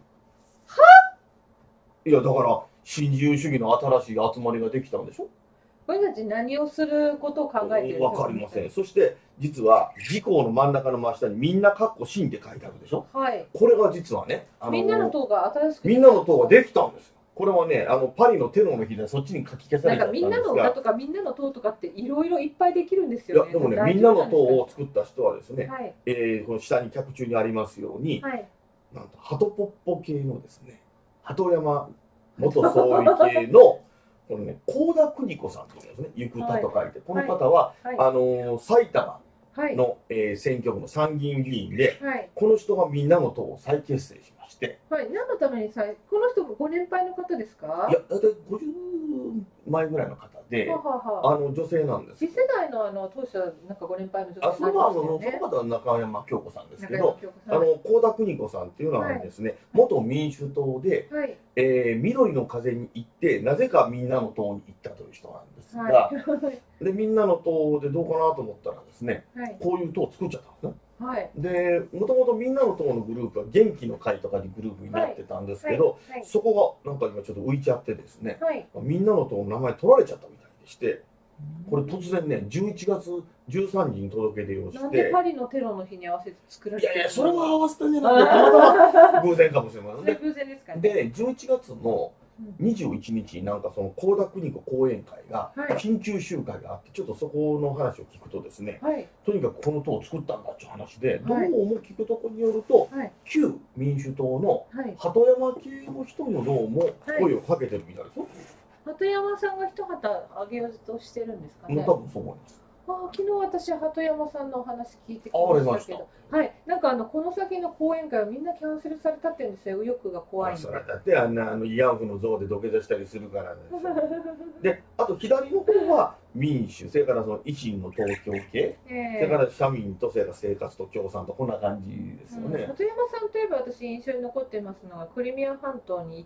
はいや、だから新自由主義の新しい集まりができたんでしょ。 これたち何をすることを考えているのかわかりません。そして実は議項の真ん中の真下にみんなかっこ新って書いてあるでしょ。はい。これが実はね、 あのみんなの党が新しくみんなの党ができたんですよ。これはね、あのパリのテロの日でそっちに書き消されたんですが。 なんかみんなの歌とかみんなの党とかっていろいろいっぱいできるんですよね。 いやでもね、みんなの党を作った人はですね、はい、えー、この下に脚注にありますように、はい、なんとハトポッポ系のですね、鳩山元総理系のこのね、幸田邦子さんというですね、ゆくたと書いて、この方は、はいはい、あのー、埼玉の、はい、えー、選挙区の参議院議員で、はい、この人がみんなの党を再結成しまして。 はい、何のために再、この人もご年配の方ですか？ いや、だいたいごじゅうまえぐらいの方で、はははあの女性なんです。 次世代のあの当初はなんかご年配の女性なんですよね。あ、そのあのその方は中山京子さんですけど、あの幸田邦子さんっていうのはですね、はい、元民主党で、はい、えー、緑の風に行ってなぜかみんなの党に行ったという人なんですが、はい、でみんなの党でどうかなと思ったらですね、はい、こういう党を作っちゃったんですね。はい、でもともとみんなの党のグループは元気の会とかにグループになってたんですけど、はいはいはい、そこがなんか今ちょっと浮いちゃってですね、はい、みんなの党の名前取られちゃったみたいでして、これ突然ねじゅういちがつじゅうさんにちに届け出をして、 なんでパリのテロの日に合わせて作られてるの？ いやいや、それは合わせたんじゃなくてたまたま偶然かもしれませんね。 偶然ですかね。 でじゅういちがつのにじゅういちにちになんかその幸田邦子講演会が緊急集会があって、ちょっとそこの話を聞くとですね、はい、とにかくこの党を作ったんだっていう話で、どうも聞くところによると、はい、旧民主党の鳩山系の人のどうも声をかけてるみたいですよ。 鳩山さんが一旗あげようとしてるんですかね。 多分そう思います。 あ、昨日私鳩山さんのお話聞いてきましたけど、はい、なんかあのこの先の講演会はみんなキャンセルされたって言うんですよ。右翼が怖いんで。 それだってあんなあの慰安婦の像で土下座したりするからですで、あと左の方は民主、それからその維新の東京系、えー、それから社民とそれから生活と共産とこんな感じですよね。 鳩、うん、山さんといえば私印象に残ってますのがクリミア半島に行って、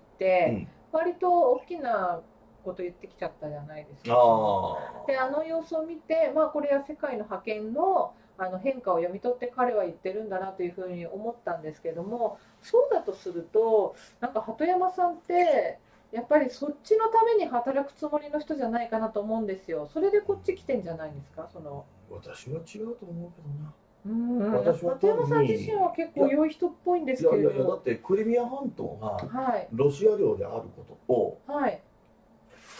うん、割と大きなこと言ってきちゃったじゃないですか。あであの様子を見て、まあ、これは世界の覇権のあの変化を読み取って彼は言ってるんだなというふうに思ったんですけども、そうだとするとなんか鳩山さんってやっぱりそっちのために働くつもりの人じゃないかなと思うんですよ。それでこっち来てんじゃないですか。その私は違うと思うけどな。 うん鳩山さん自身は結構良い人っぽいんですけれども、 いやいやいや、だってクリミア半島がロシア領であることを、はい、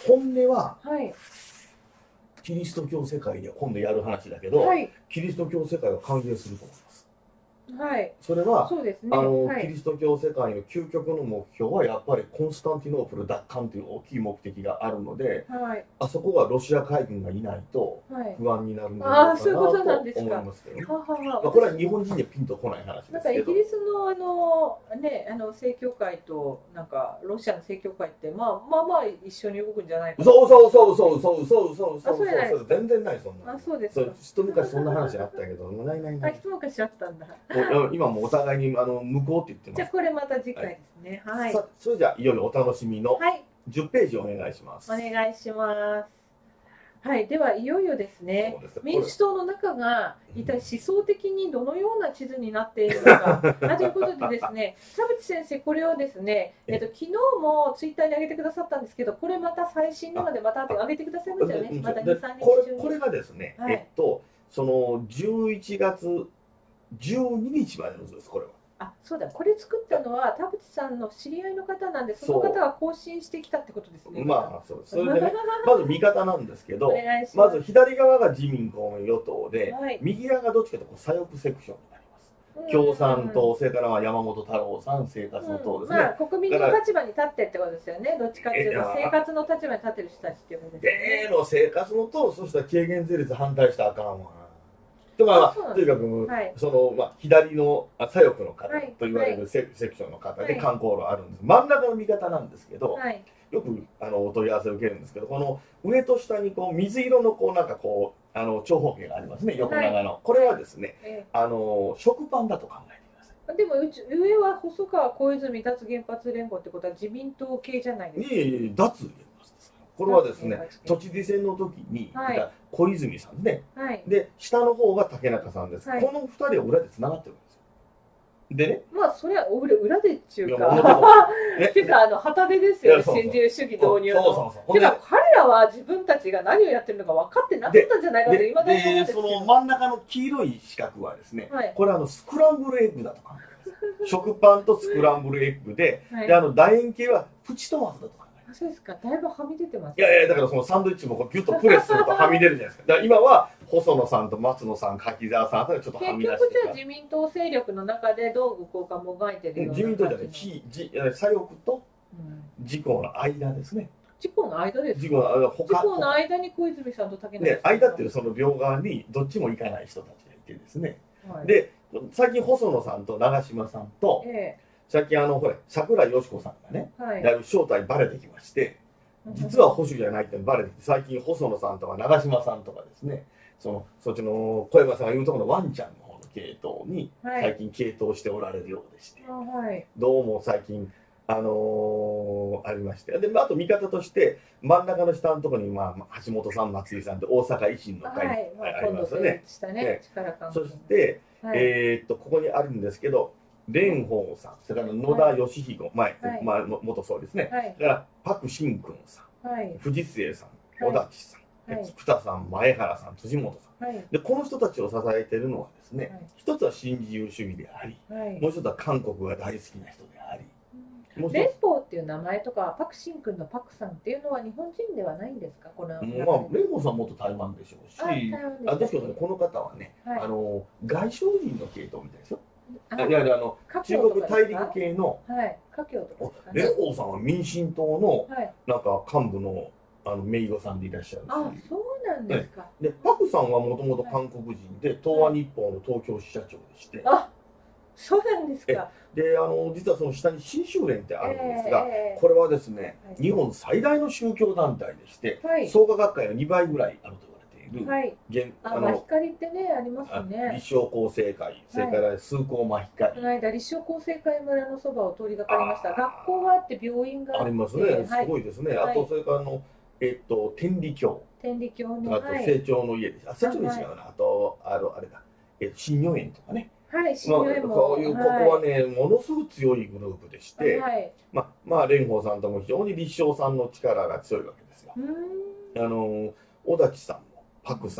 本音ははい。 キリスト教世界で今度やる話だけど、 はい。 キリスト教世界は歓迎すると思います。 はい。 それは、 そうですね。 あの、 はい、 キリスト教世界の究極の目標はやっぱりコンスタンティノープル奪還という大きい目的があるので、 はい、あそこはロシア海軍がいないと不安になるんじゃないかなと思いますけどね。これは日本人でピンとこない話ですけど。 なんかイギリスのあのねあの正教会となんかロシアの正教会ってまあまあまあ一緒に動くんじゃないかな。 そうそうそうそうそうそうそうそうそう全然ないそんな。 あそうですか。 一昔そんな話あったけどないないない。 あ一昔あったんだ。 今もお互いにあの向こうって言ってます。 じゃあこれまた次回ですね。はい。 さそれじゃあいよいよお楽しみのじゅっページお願いします。 お願いします。はい、ではいよいよですね。民主党の中が一体思想的にどのような地図になっているのか。ということでですね、田淵先生これをですね、えっと昨日もツイッターに上げてくださったんですけど、これまた最新のまでまた上げてくださいましたよね。またに、さんにち中に。 これがですね、えっとそのじゅういちがつじゅうににちまでの図ですこれは。 あ、そうだ、これ作ったのは田淵さんの知り合いの方なんで、その方が更新してきたってことですね。 まあそうです。それでね、まず見方なんですけど、まず左側が自民公明与党で、はい、右側がどっちかというと左翼セクションになります。共産党、それからまあ山本太郎さん、生活の党ですね。 まあ国民の立場に立ってってことですよね。どっちかっていうと生活の立場に立ってる人たちっていうことですよね。 での生活の党、そしたら軽減税率反対したらあかんわ。とまあ、とにかく、はい、その、まあ、左の左翼の方と言われるセ,、はい、セクションの方で観光路あるんです。真ん中の見方なんですけど、はい、よくあのお問い合わせを受けるんですけど、この上と下にこう水色のこうなんかこうあの長方形がありますね、横長の。はい、これはですね、えー、あの食パンだと考えてください。 でもうち上は細川小泉脱原発連合ってことは自民党系じゃないですか。 いえいえ、脱原発です。これはですね、都知事選の時に、はい、小泉さんね、はい、で下の方が竹中さんです、はい、このふたりは裏でつながってるんですよ。でね、 まあそれは裏裏でっていうか、っていうかあの旗手ですよね、新自由主義導入の。そうそうそう。てか彼らは自分たちが何をやってるのか分かってなかったんじゃないかと今だに思うんですけど。 でその真ん中の黄色い四角はですね、はい、これあのスクランブルエッグだと考えます。食パンとスクランブルエッグで、はい、であの楕円形はプチトマトだとか。 そうですか、だいぶはみ出てます、 ね。いやいや、だからそのサンドイッチもギュッとプレスするとはみ出るじゃないですか。だから今は細野さんと松野さん、柿沢さんあたりちょっとはみ出して。 結局じゃあ自民党勢力の中でどう動こうかもがいてるような。 自民党じゃない、左翼と自公の間ですね。 自公の間ですか。 自公の間、 自公の間に小泉さんと竹中さん。 ね、間っていうその両側にどっちも行かない人たちがいてですね。はい、で、最近細野さんと長嶋さんと、ええ、最近あのほら桜井よし子さんがね、はい、だいぶ正体バレてきまして。実は保守じゃないってバレてきて、最近細野さんとか長嶋さんとかですね、そのそっちの小山さんが言うところのワンちゃんの方の系統に最近傾倒しておられるようでして、はい、どうも最近あのー、ありまして、であと見方として真ん中の下のところに、まあ、橋本さん松井さんって大阪維新の会ありますよね。そして、はい、えー、っとここにあるんですけど。蓮舫さん、それから野田義彦、前、まあ、元総理ですね。それからパク・シンクンさん、藤末さん、小立さん、菊田さん、前原さん、辻元さん。で、この人たちを支えているのはですね、一つは新自由主義であり、もう一つは韓国が大好きな人であり。 連邦っていう名前とか、パク・シンクンのパクさんっていうのは日本人ではないんですか、この。まあ、 蓮舫さんもっと台湾でしょうし、あ、ですけどね、この方はね、あの、外省人の系統みたいですよ。いやいやあの中国大陸系の蓮舫さんは民進党のなんか幹部のあの姪御さんでいらっしゃるし、 あ、そうなんですか。 でパクさんはもともと韓国人で東亜日報の東京支社長でして、 あ、そうなんですか。 であの実はその下に新宗連ってあるんですが、これはですね日本最大の宗教団体でして創価学会のにばいぐらいあると。 はい、あの光ってねありますね。 立正厚生会、それから崇光真光。 この間立正厚生会村のそばを通りがかりました。学校があって病院があって。 ありますね。すごいですね。あとそれからあのえっと天理教。 天理教の。 あと成長の家です。あ、成長の家違うな。あとあのあれだ。えっと新如園とかね。 はい、新如園も。 こういうここはねものすごく強いグループでして、まあまあ蓮舫さんとも非常に立正さんの力が強いわけですよ。あの小立さんもパクさんも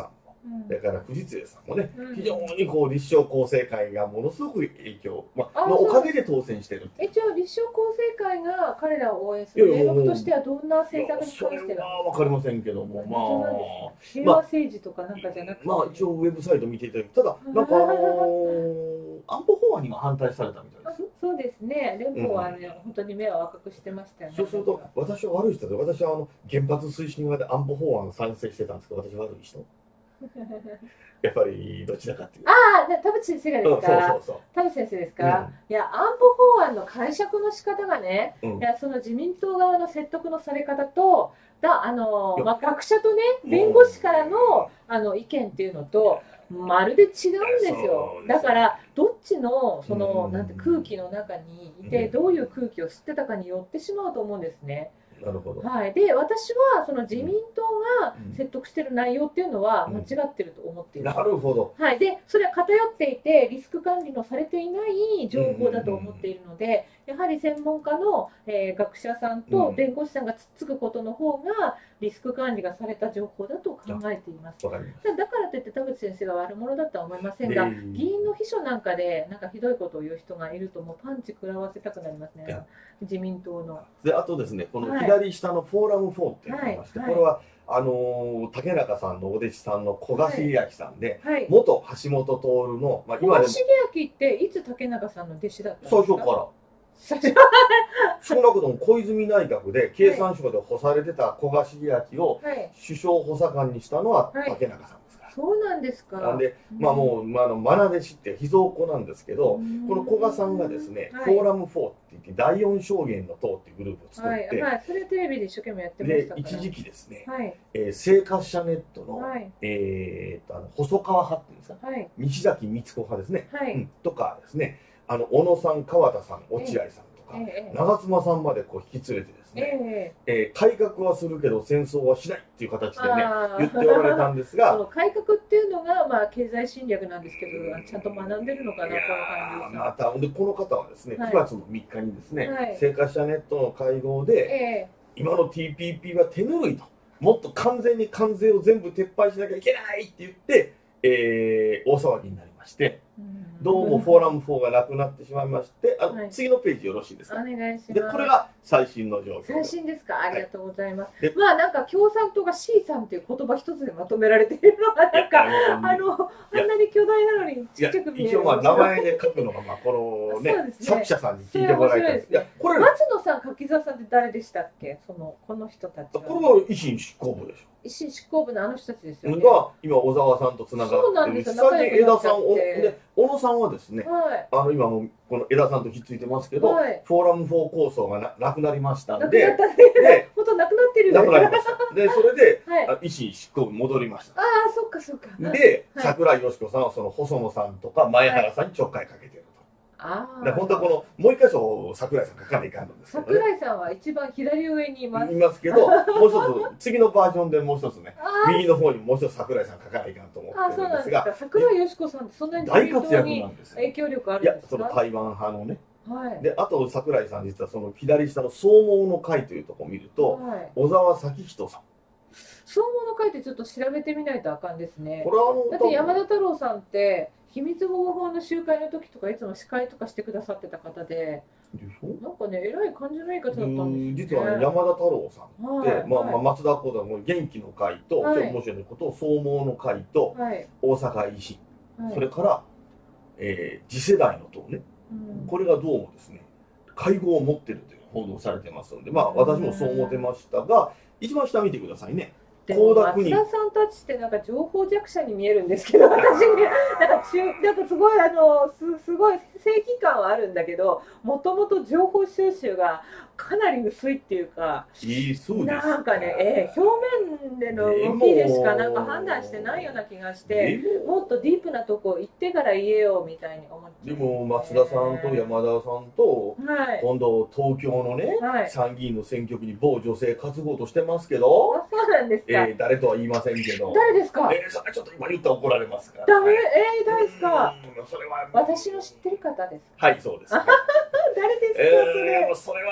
だから藤津さんもね、 うん、 非常にこう立正厚生会がものすごく影響、まあ、 あのおかげで当選してるっていう。 え、じゃあ立正厚生会が彼らを応援する名目としてはどんな政策に関してそれは分かりませんけども、まあ、 平和政治とかなんかじゃなくて、 まあ、一応ウェブサイト見ていただき、ただ、なんかあのー、安保法案には反対されたみたいですよ。 そうですね、連邦は、ね、うん、本当に目を赤くしてましたよね。 そうすると、私は悪い人で、私はあの原発推進側で安保法案賛成してたんですけど、私は悪い人やっぱりどちらかっていう。 ああ、田淵先生がですか。うん、そうそうそう。田淵先生ですか。うん、いや、安保法案の解釈の仕方がね、うん、いや、その自民党側の説得のされ方と、だ、あの、まあ、学者とね、弁護士からの、あの意見っていうのと。まるで違うんですよ。だからどっちのそのなんて空気の中にいてどういう空気を吸ってたかによってしまうと思うんですね。 なるほど。 はい。で、私はその自民党が説得している内容っていうのは間違ってると思っている。 なるほど。 はい。で、それは偏っていてリスク管理のされていない情報だと思っているので、やはり専門家の、えー、学者さんと弁護士さんがつっつくことの方がリスク管理がされた情報だと考えています。 わかります。 だからといって田淵先生が悪者だとは思いませんが、議員の秘書なんかでなんかひどいことを言う人がいるともうパンチ食らわせたくなりますね。自民党の。 で、あとですね、この左下のフォーラムフォーっていうのがありまして、はい、これはあのー、竹中さんのお弟子さんの古賀茂明さんで、はいはい、元橋本徹の、まあ、 今でも古賀茂明っていつ竹中さんの弟子だったんですか？ 最初から。少なくとも小泉内閣で経産省で干されてた古賀茂明を首相補佐官にしたのは竹中さんですから。 そうなんですか。 なんで、まあもう、まあ、あの愛弟子って秘蔵っ子なんですけど、この古賀さんがですね、フォーラムフォーって言って第四証言の党っていうグループを作って、 はいはい、それテレビで一生懸命やってましたから。 で、一時期ですね、 はい、 えー、生活者ネットの、はい、えー、とあの細川派っていうんですか、はい、西崎光子派ですね、はい、うん、とかですね、あの小野さん、川田さん、落合さんとか、ええ、長妻さんまでこう引き連れてですね、えええー、改革はするけど戦争はしないっていう形でね言っておられたんですが、 その改革っていうのがまあ経済侵略なんですけど、ちゃんと学んでるのかな、この感じまたでこの方はですね、はい、くがつのみっかにですね、はい、生活者ネットの会合で、ええ、今の ティーピーピー は手ぬるいと、もっと完全に関税を全部撤廃しなきゃいけないって言って、えー、大騒ぎになりまして。どうもフォーラムフォーがなくなってしまいまして、あの、はい、次のページよろしいですか。 お願いします。 で、これが最新の状況。 最新ですか。ありがとうございます。はい、まあなんか共産党が C さんという言葉一つでまとめられているのがなんかあのあんなに巨大なのにちっちゃく見える。 一応まあ名前で書くのがまあこのね、ね作者さんに聞いてもらいたいです。いやこれ松野さん、柿澤さんって誰でしたっけ？そのこの人たちは。 これは維新執行部でしょ。 維新執行部のあの人たちですよね。 が今小沢さんとつながってる。 そうなんですよ。 最近枝さんで小野さんはですね、はい、あの今もこの枝さんとひっついてますけど、はい、フォーラムフォー構想が な, なくなりましたんで、 で本当なくなってるなくなりました。でそれで、はい、維新執行部に戻りました。 ああ、そっかそっか。 で、はい、桜井よし子さんはその細野さんとか前原さんにちょっかいかけてる。ああ、本当はこのもう一箇所桜井さん書かないかんのですけど、ね、 桜井さんは一番左上にいます。 いますけど、もう一つ次のバージョンでもう一つね、右の方にもう一つ桜井さん書かないかんと思ってるんですが、 ああ、桜井よし子さんってそんなに大活躍なんですよ。 影響力あるんですか？ いや、その台湾派のね。はい、であと桜井さん実はその左下の総毛の会というところを見ると、はい、小沢咲人さん。 総毛の会ってちょっと調べてみないとあかんですね。 これはあのだって山田太郎さんって秘密保護法の集会の時とかいつも司会とかしてくださってた方で、なんかね、えらい感じのいい方だったんですよね。 実は、ね、山田太郎さんって、はい、まあ、まあ、松田講座の元気の会と、はい、面白いこと、総毛の会と、はい、大阪維新、はい、それから、えー、次世代の党ね、うん、これがどうもですね、会合を持ってるという報道されてますので、まあ、私もそう思ってましたが、一番下見てくださいね。 でも松田さんたちってなんか情報弱者に見えるんですけど、私ね、なんか中なんかすごいあの す, すごい正義感はあるんだけど、もともと情報収集がかなり薄いっていうか、 いいそうですなんかね、えー、表面での動きでしかなんか判断してないような気がして、もっとディープなとこ行ってから言えよみたいに思って、 ね、でも松田さんと山田さんと、はい、今度東京のね、はい、参議院の選挙区に某女性担ごうとしてますけど、 あ、そうなんですか。 えー、誰とは言いませんけど、 誰ですか。 えー、それちょっと今言ったら怒られますから。 ダメ、えー、誰ですか。 それは私の知ってる方ですか。はい、そうです、ね。 誰ですか、 えー、それ。それは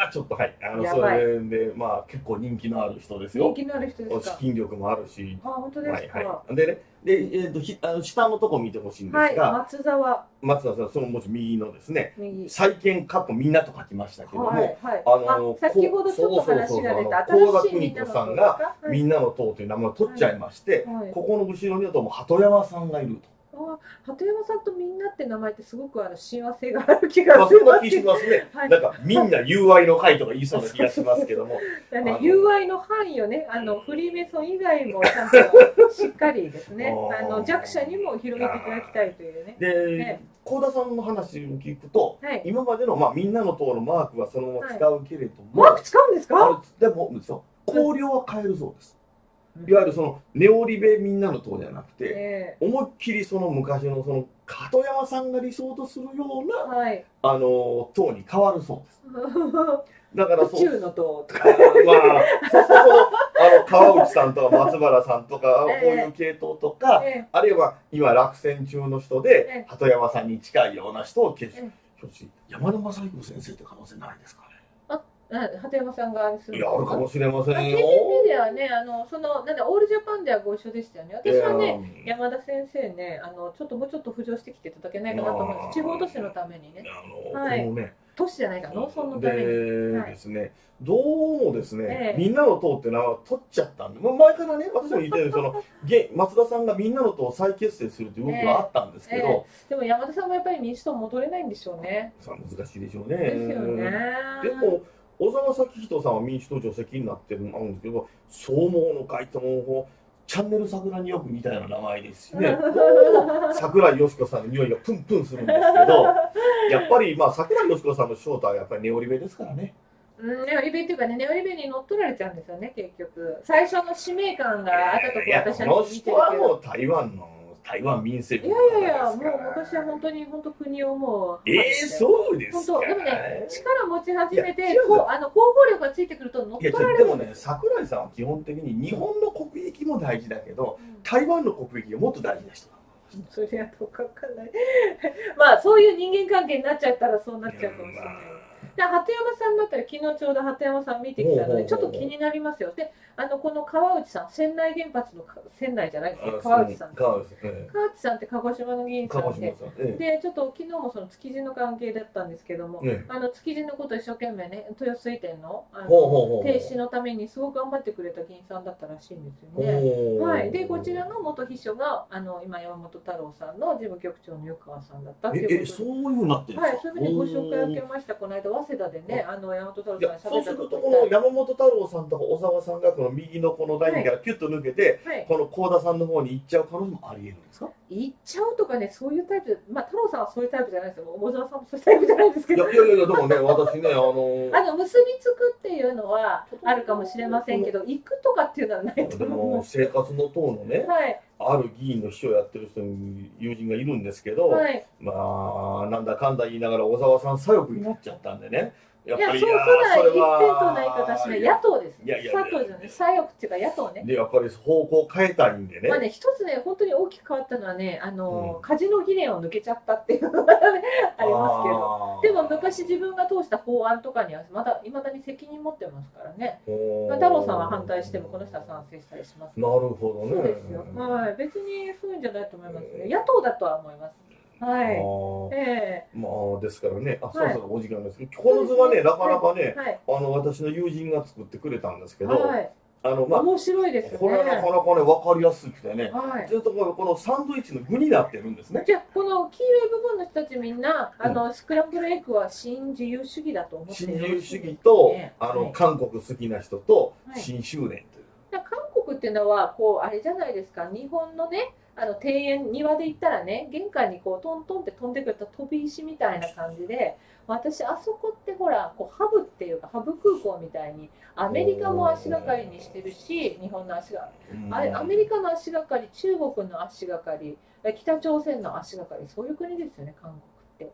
あちょっとはい、あのそやばいれでまあ結構人気のある人ですよ。 人気のある人ですか。 資金力もあるし。 あ、本当ですか。 はいはい。でね、でえっ、とひあの下のとこ見てほしいんではい、 すが、 松沢。 松田さんその文字右のですね、 右。 再建かっこみんなと書きましたけども、 はいはい。 あのあ、先ほどちょっと話が出た高田新しいみんなの邦子さん党ですか。 がみんなの党という名前を取っちゃいまして、 はいはいここの後ろにはどうも鳩山さんがいると。 あ、鳩山さんとみんなって名前ってすごくあの親和性がある気がまあ、 しそんな気しますけど。 ますね。 はいなんか、みんな友愛の会とか言いそうな気がしますけども。 だね、 あの友愛の範囲をね、あのフリーメイソン以外もちゃんとしっかりですね、 あーあの弱者にも広げていただきたいというね。 でね、 幸田さんの話を聞くと、 はい、 今までの、まあ、みんなの党のマークはそのまま使うけれども、 マーク使うんですか？ あれでもですよ、綱領は変えるそうです。いわゆるそのネオリベみんなの党じゃなくて、 え思いっきりその昔のその鳩山さんが理想とするようー、 な、 はい。 あの党に変わるそうです。だからそう、 宇宙の党とか。 まあ、そうするとあの川内さんとか松原さんとか、こういう系統とか、 えあるいは今落選中の人で、 え鳩山さんに近いような人を消し、 え山田正彦先生って可能性ないですかね。 ー、鳩山さんがあれするいや、あるかもしれませんよ。 テレビではね、あのそのなんだオールジャパンではご一緒でしたよね。私はね、山田先生ね、あのちょっともうちょっと浮上してきていただけないかなと思うんです。地方都市のためにね。 あの、 はいこのね、 都市じゃないか、農村のために。 ではいですね、どうもですね、 ええみんなの党って名前を取っちゃったんで、もう前からね、私も言ってるそのげ松田さんがみんなの党を再結成するという動きはあったんですけど、 ええでも山田さんもやっぱり民主党戻れないんでしょうね。 さあ難しいでしょうね。 ですよね。 でも小沢咲人さんは民主党除籍になってるんですけど、総毛の会ともチャンネル桜によく似たような名前ですしね、桜井よし子さんの匂いがプンプンするんですけど、やっぱりまあ桜井よし子さんの正体はやっぱりネオリベですからね。 うん、ネオリベっていうかね、ネオリベに乗っ取られちゃうんですよね、結局。最初の使命感があったところ、 いや、 私このは見てる人はもけど。 う台湾の台湾民政い府のやいやいや、もう方ですから。 昔は本当に本当国をもう。 えー、そうですか。 本当、でもね、力持ち始めていや違う、 こうあの広報力がついてくると乗っいや、 取られでもね、 るんです。 桜井さんは基本的に日本の国益も大事だけど、 うん台湾の国益がもっと大事な人だ。 それはどうかわかんない。まあ、そういう人間関係になっちゃったらそうなっちゃうかもしれない。で鳩山さんだったら昨日ちょうど鳩山さん見てきたのでちょっと気になりますよ。であのこの川内さん仙台原発の仙台じゃないですね川内さん川内さん、ええ、 川内さんって鹿児島の議員さん鹿児で島さん、ええ、 でちょっと昨日もその築地の関係だったんですけども、 ええ、 あの築地のことを一生懸命ね豊洲移転のあのほうほうほうほう停止のためにすごく頑張ってくれた議員さんだったらしいんですよね。 おーはい、でこちらの元秘書があの今山本太郎さんの事務局長の湯川さんだったっていうえ、え、 ことで。 そういうふうになってるんですか。 はい、そういうふうにご紹介を受けました。この間早稲田でね、あの山本太郎いや、 さんそうするが喋ったことこの山本太郎さんとか小沢さんがこの右のこのラインからキュッと抜けて、 はい、 この幸田さんの方に行っちゃう可能性もあり得るんですか。 行っちゃうとかね、そういうタイプで、まあ太郎さんはそういうタイプじゃないですよ。小沢さんもそういうタイプじゃないですけど。 いやいやいや、でもね、私ね、あのあの結びつくっていうのはあるかもしれませんけど、行くとかっていうのはないとで思います。 も生活の党のね、 はい、 ある議員の秘書をやってる人に友人がいるんですけど、 はい、 まあなんだかんだ言いながら小沢さん左翼になっちゃったんでね、やいや、そうそうっぱりない一辺倒なは言い方しない、野党です。 いやいやいや佐藤じゃない、左翼っていうか野党ね。 でやっぱり方向変えたいんでね。 まあね、一つね、本当に大きく変わったのはね、あの、 うんカジノ議連を抜けちゃったっていうのが、ね、ありますけど。 あーでも昔自分が通した法案とかにはまだいまだに責任持ってますからね。 おーまあ太郎さんは反対してもこの人は賛成したりします。 なるほどね。 そうですよ。はい、別にそういうんじゃないと思いますね。野党だとは思います。はい。 あーえまあですからね、あ、そはいろそろお時間ですけど、この図はね、なかなかねえ、はい。 あの私の友人が作ってくれたんですけど、 はい。 あのまあ面白いですよね。 これはなかなかね分かりやすくてね、 はい。 ずっとこのこのサンドイッチの具になってるんですね。 じゃあこの黄色い部分の人たちみんな、あのスクランブルエッグは新自由主義だと思って新る自由主義と、 ねあの、 はい韓国好きな人とはい新州年という。 だから韓国っていうのはこうあれじゃないですか、日本のねあの庭園庭で行ったらね玄関にこうトントンって飛んでくると飛び石みたいな感じで、私あそこってほらこうハブっていうかハブ空港みたいにアメリカも足がかりにしてるし、日本の足があれアメリカの足がかり、中国の足がかり、北朝鮮の足がかり、そういう国ですよね韓国って。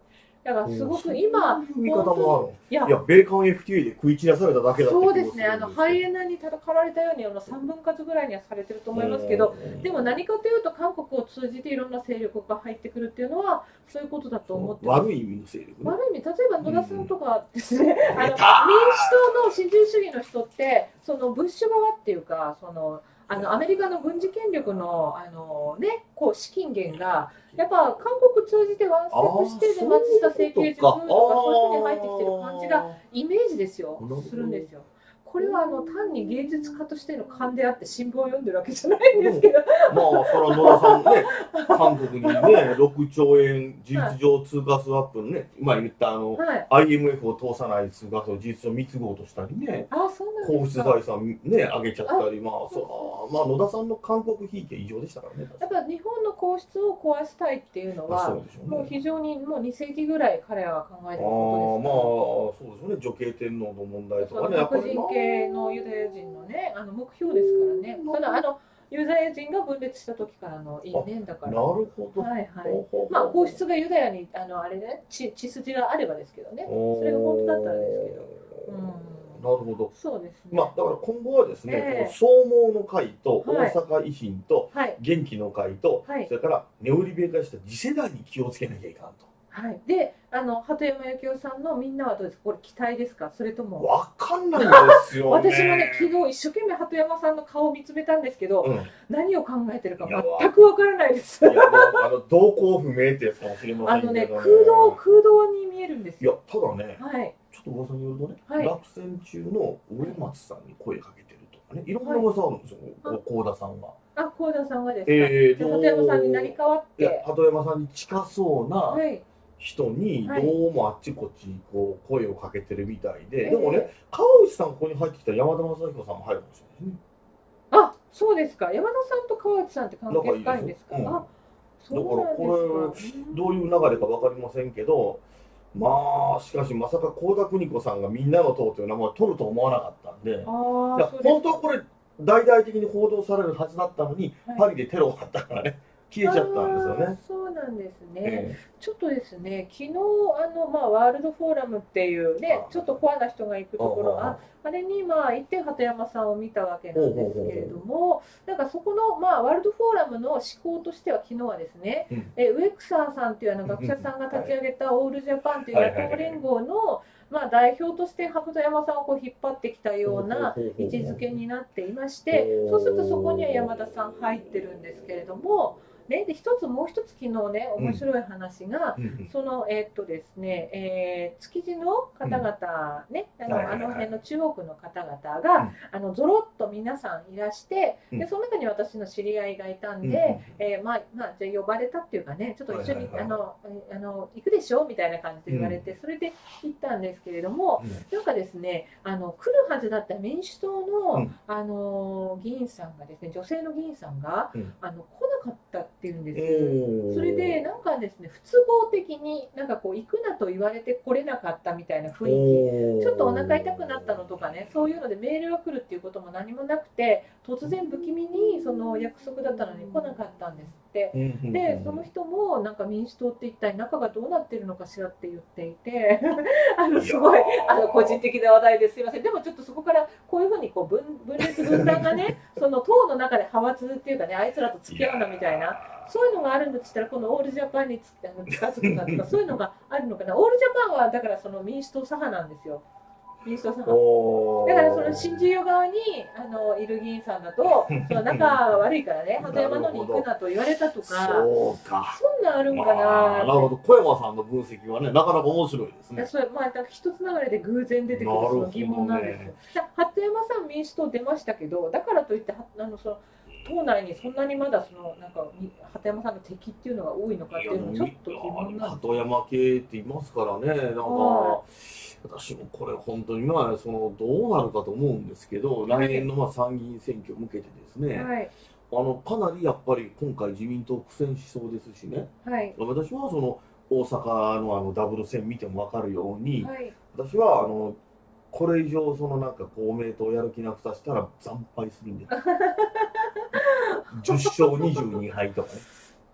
だからすごく今、 見方もある。 いや、 いや、米韓 エフティーエー で食い散らされただけだってそうですね、あのハイエナに叩かれたようにあのさんぶん割ぐらいにはされてると思いますけど、でも何かというと、韓国を通じていろんな勢力が入ってくるっていうのは、そういうことだと思ってます。 悪い意味の勢力、ね、 悪い意味、例えば野田さんとかですね、うん、あの民主党の新自由主義の人って、そのブッシュ側っていうか、そのあのアメリカの軍事権力のあの、ね、こう資金源が、やっぱ韓国通じてワンステップしてで松下政経塾とかそういうふうに入ってきてる感じがイメージですよ、するんですよ。これはあの単に芸術家としての勘であって新聞を読んでるわけじゃないんですけど、 まあそれは野田さんね、韓国にねろくちょうえん事実上通貨数アップのね、今言ったあの、はい、アイエムエフ を通さない通貨数を事実上貢ごうとしたりね、 あ、そうなんですか。 皇室財産ね上げちゃったり、まあそうまあ野田さんの韓国ひいきは異常でしたからね。 やっぱ日本の皇室を壊したいっていうのは、うね、もう非常にもうにせいきぐらい彼らは考えてることですから。 ああまあそうですよね、女系天皇の問題とかね、 白人系のユダヤ人のね、あの目標ですからね。そのあのユダヤ人が分裂した時からの因縁だから。 なるほど。 はいはい。まあ皇室がユダヤにあのあれね血血筋があればですけどね。それが本当だったらですけど。うん。 なるほど。 そうですね。 まあだから今後はですね、 えー、 この総毛の会と大阪維新と元気の会と、はい、それからネオリベ化した次世代に気をつけなきゃいかんと。 はい、で、あの鳩山幸夫さんのみんなはどうですか、これ期待ですか、それとも。 わかんないんですよ、ね。 私もね、昨日一生懸命鳩山さんの顔を見つめたんですけど、うん、何を考えてるか全くわからないです。いや、 あの動向不明ってやつかもしれませんけど、ね、 あのね、空洞、空洞に見えるんですよ。いや、ただね、 はい、 ちょっと噂によるとね、はい、落選中の上松さんに声かけてるとかね、いろんな噂あるんですよ、幸田さんが。 あ、幸田さんがですか。えー、鳩山さんに成り代わって。 鳩山さんに近そうな。はい、人にどうもあっちこっちこう声をかけてるみたいで、はい、でもね、川内さんここに入ってきた山田正彦さんも入るかもしれないね。 あ、そうですか。山田さんと川内さんって関係深いんですか。うん、あ、 そうなんですか。だからこれどういう流れかわかりませんけど、まあしかしまさか幸田邦子さんがみんなの党という名前を取ると思わなかったんで、あ本当はこれ大々的に報道されるはずだったのに、はい、パリでテロがあったからね。消えちゃったんですよね。 そうなんですね。えー、ちょっとですね、昨日あのまあワールドフォーラムっていうね、ちょっとコアな人が行くところ、あ、あれにまあ行って鳩山さんを見たわけなんですけれども、なんかそこのまあワールドフォーラムの思考としては昨日はですね、うん、え植草さんっていうあの学者さんが立ち上げたオールジャパンという野党連合のまあ代表として鳩山さんをこう引っ張ってきたような位置づけになっていまして、そうするとそこには山田さん入ってるんですけれども。ね、で一つもう一つ昨日ね面白い話が、うん、そのえー、っとですね、えー、築地の方々ね、うん、あのあの辺の中央区の方々が、うん、あのぞろっと皆さんいらして、うん、でその中に私の知り合いがいたんで、うん、えー、まあまあじゃあ呼ばれたっていうかね、ちょっと一緒にあのあの行くでしょみたいな感じで言われて、それで行ったんですけれども、なんかですね、あの来るはずだった民主党の、あの議員さんがですね、女性の議員さんが、あの来なかったっていうんです。それでなんかですね、不都合的になんかこう行くなと言われて来れなかったみたいな雰囲気、ちょっとお腹痛くなったのとかね、そういうのでメールが来るっていうことも何もなくて、突然不気味にその約束だったのに来なかったんですって。でその人もなんか民主党って一体中がどうなってるのかしらって言っていてあのすごいあの個人的な話題ですいません。でもちょっとそこからこういうふうにこう 分, 分裂分断がねその党の中で派閥っていうかね、あいつらと付き合うなみたいな、そういうのがあるんだとしたら、このオールジャパンにつあの近づくなとかそういうのがあるのかな。オールジャパンはだからその民主党左派なんですよ。民主党左派だからその新自由側にあのいる議員さんだとその仲悪いからね、鳩山のに行くなと言われたとか、そうか、そんなんあるんかな。 まあ、なるほど、小山さんの分析はね、なかなか面白いですね。 それまあ一つ流れで偶然出てくるその疑問なんですよ。じゃ鳩山さん民主党出ましたけど、だからといってあのその党内にそんなにまだそのなんか鳩山さんの敵っていうのが多いのかっていうのもちょっと疑問なんです。 鳩山系って言いますからね、なんか。私もこれ本当にまあそのどうなるかと思うんですけど、来年のまあ参議院選挙を向けてですね、はい、あのかなりやっぱり今回自民党苦戦しそうですしね、はい、私はその大阪のあのダブル選見ても分かるように、はい、私はあのこれ以上そのなんか公明党やる気なくさせたら惨敗するんでじゅっしょうにじゅうにはいとかね。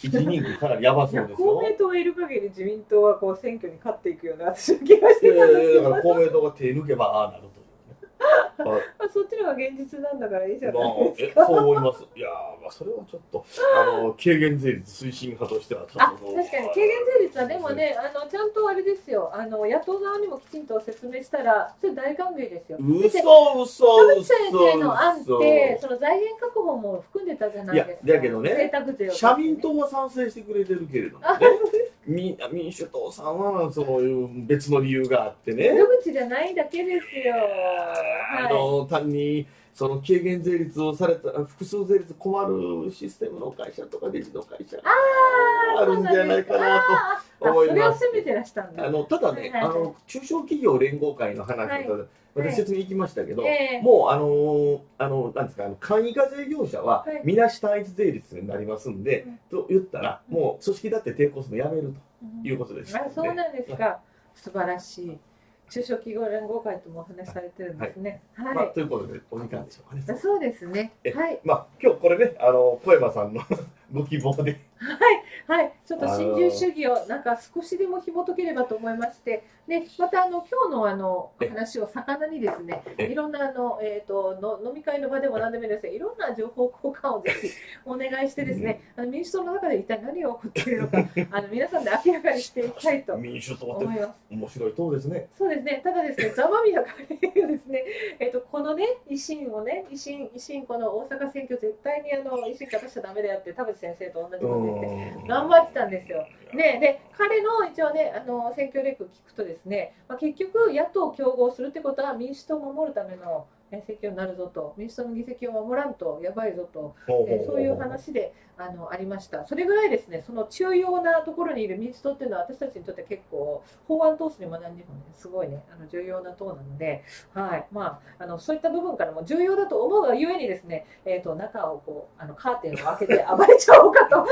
一人区かなりやばそうですよ。 公明党がいる限り自民党はこう選挙に勝っていくような私は気がしてたんですけど、 だから公明党が手抜けばああなるというね。 まあ、そっちの方が現実なんだからいいじゃまあ、 ないですか。 えそう思います。いやー、まあ、それはちょっと、あの、軽減税率推進派としてはちょっと。 あ、確かに軽減税率はでもね、あのちゃんとあれですよ、あの野党側にもきちんと説明したら、それ大歓迎ですよ。 嘘嘘田嘘口先生の案って、その財源確保も含んでたじゃないですか。 いやだけどね贅沢税を、ね、 社民党は賛成してくれてるけれどもね。民民主党さんはその別の理由があってね。 出口じゃないだけですよ。 あの、はい、単にその軽減税率をされた複数税率困るシステムの会社とかレジの会社ああるんじゃないかなと思います。 それを責めてらしたんだ。 あのただね、はいはいはい、あの中小企業連合会の話を、はい、私説明行きましたけど、えー、もうあのあのなんですか、あの簡易課税業者はみなし単一税率になりますんで、はい、と言ったらもう組織だって抵抗するのやめるということです、ね、 うん、あ、そうなんですか。素晴らしい。中小企業連合会ともお話しされてるんですね。はい。はい、 まあ、ということでお時間でしょうかね。 そうですね。はい。 まあ今日これね、あの小山さんのご希望で。 はいはい。ちょっと新自由主義をなんか少しでも紐解ければと思いまして、でまたあの今日のあの話を魚にですね、いろんなあのえっ、ー、との飲み会の場でも何でもいいですが、いろんな情報交換をぜひお願いしてですね、あの民主党の中で一体何が起こっているのか、あの皆さんで明らかにしていきたいと思います。 民主党って面白い党ですね。 そうですね。ただですね、ざまみな会がですね、えっ、ー、とこのね維新をね維新維新この大阪選挙絶対にあの維新勝たしちゃダメだよって田淵先生と同じこと言って頑張ってたんですよ。ね、で彼の一応ねあの選挙レク聞くとですね、まあ、結局野党競合するってことは民主党を守るための選挙になるぞと、民主党の議席を守らんとやばいぞと、えそういう話であのありました。それぐらいですね、その重要なところにいる民主党っていうのは私たちにとって結構法案通すに学んでもねすごいねあの重要な党なので、はい、まああのそういった部分からも重要だと思うがゆえにですね、えっと中をこうあのカーテンを開けて暴れちゃおうかと、はい、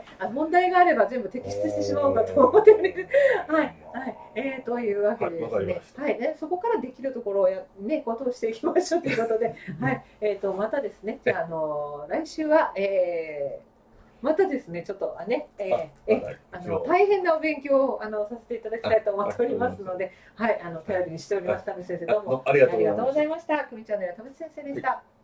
あ問題があれば全部摘出してしまおうかと思っております。はいはい、えー、というわけでですね、はい、ねそこからできるところをやねこう通していきましょうということで、はい、えっとまたですね、じゃああの来週は、えー、またですねちょっとあね、えー、えあの大変なお勉強をあのさせていただきたいと思っておりますので、はい、あの頼りにしております。田淵先生どうもありがとうございました。久美チャンネル田淵先生でした。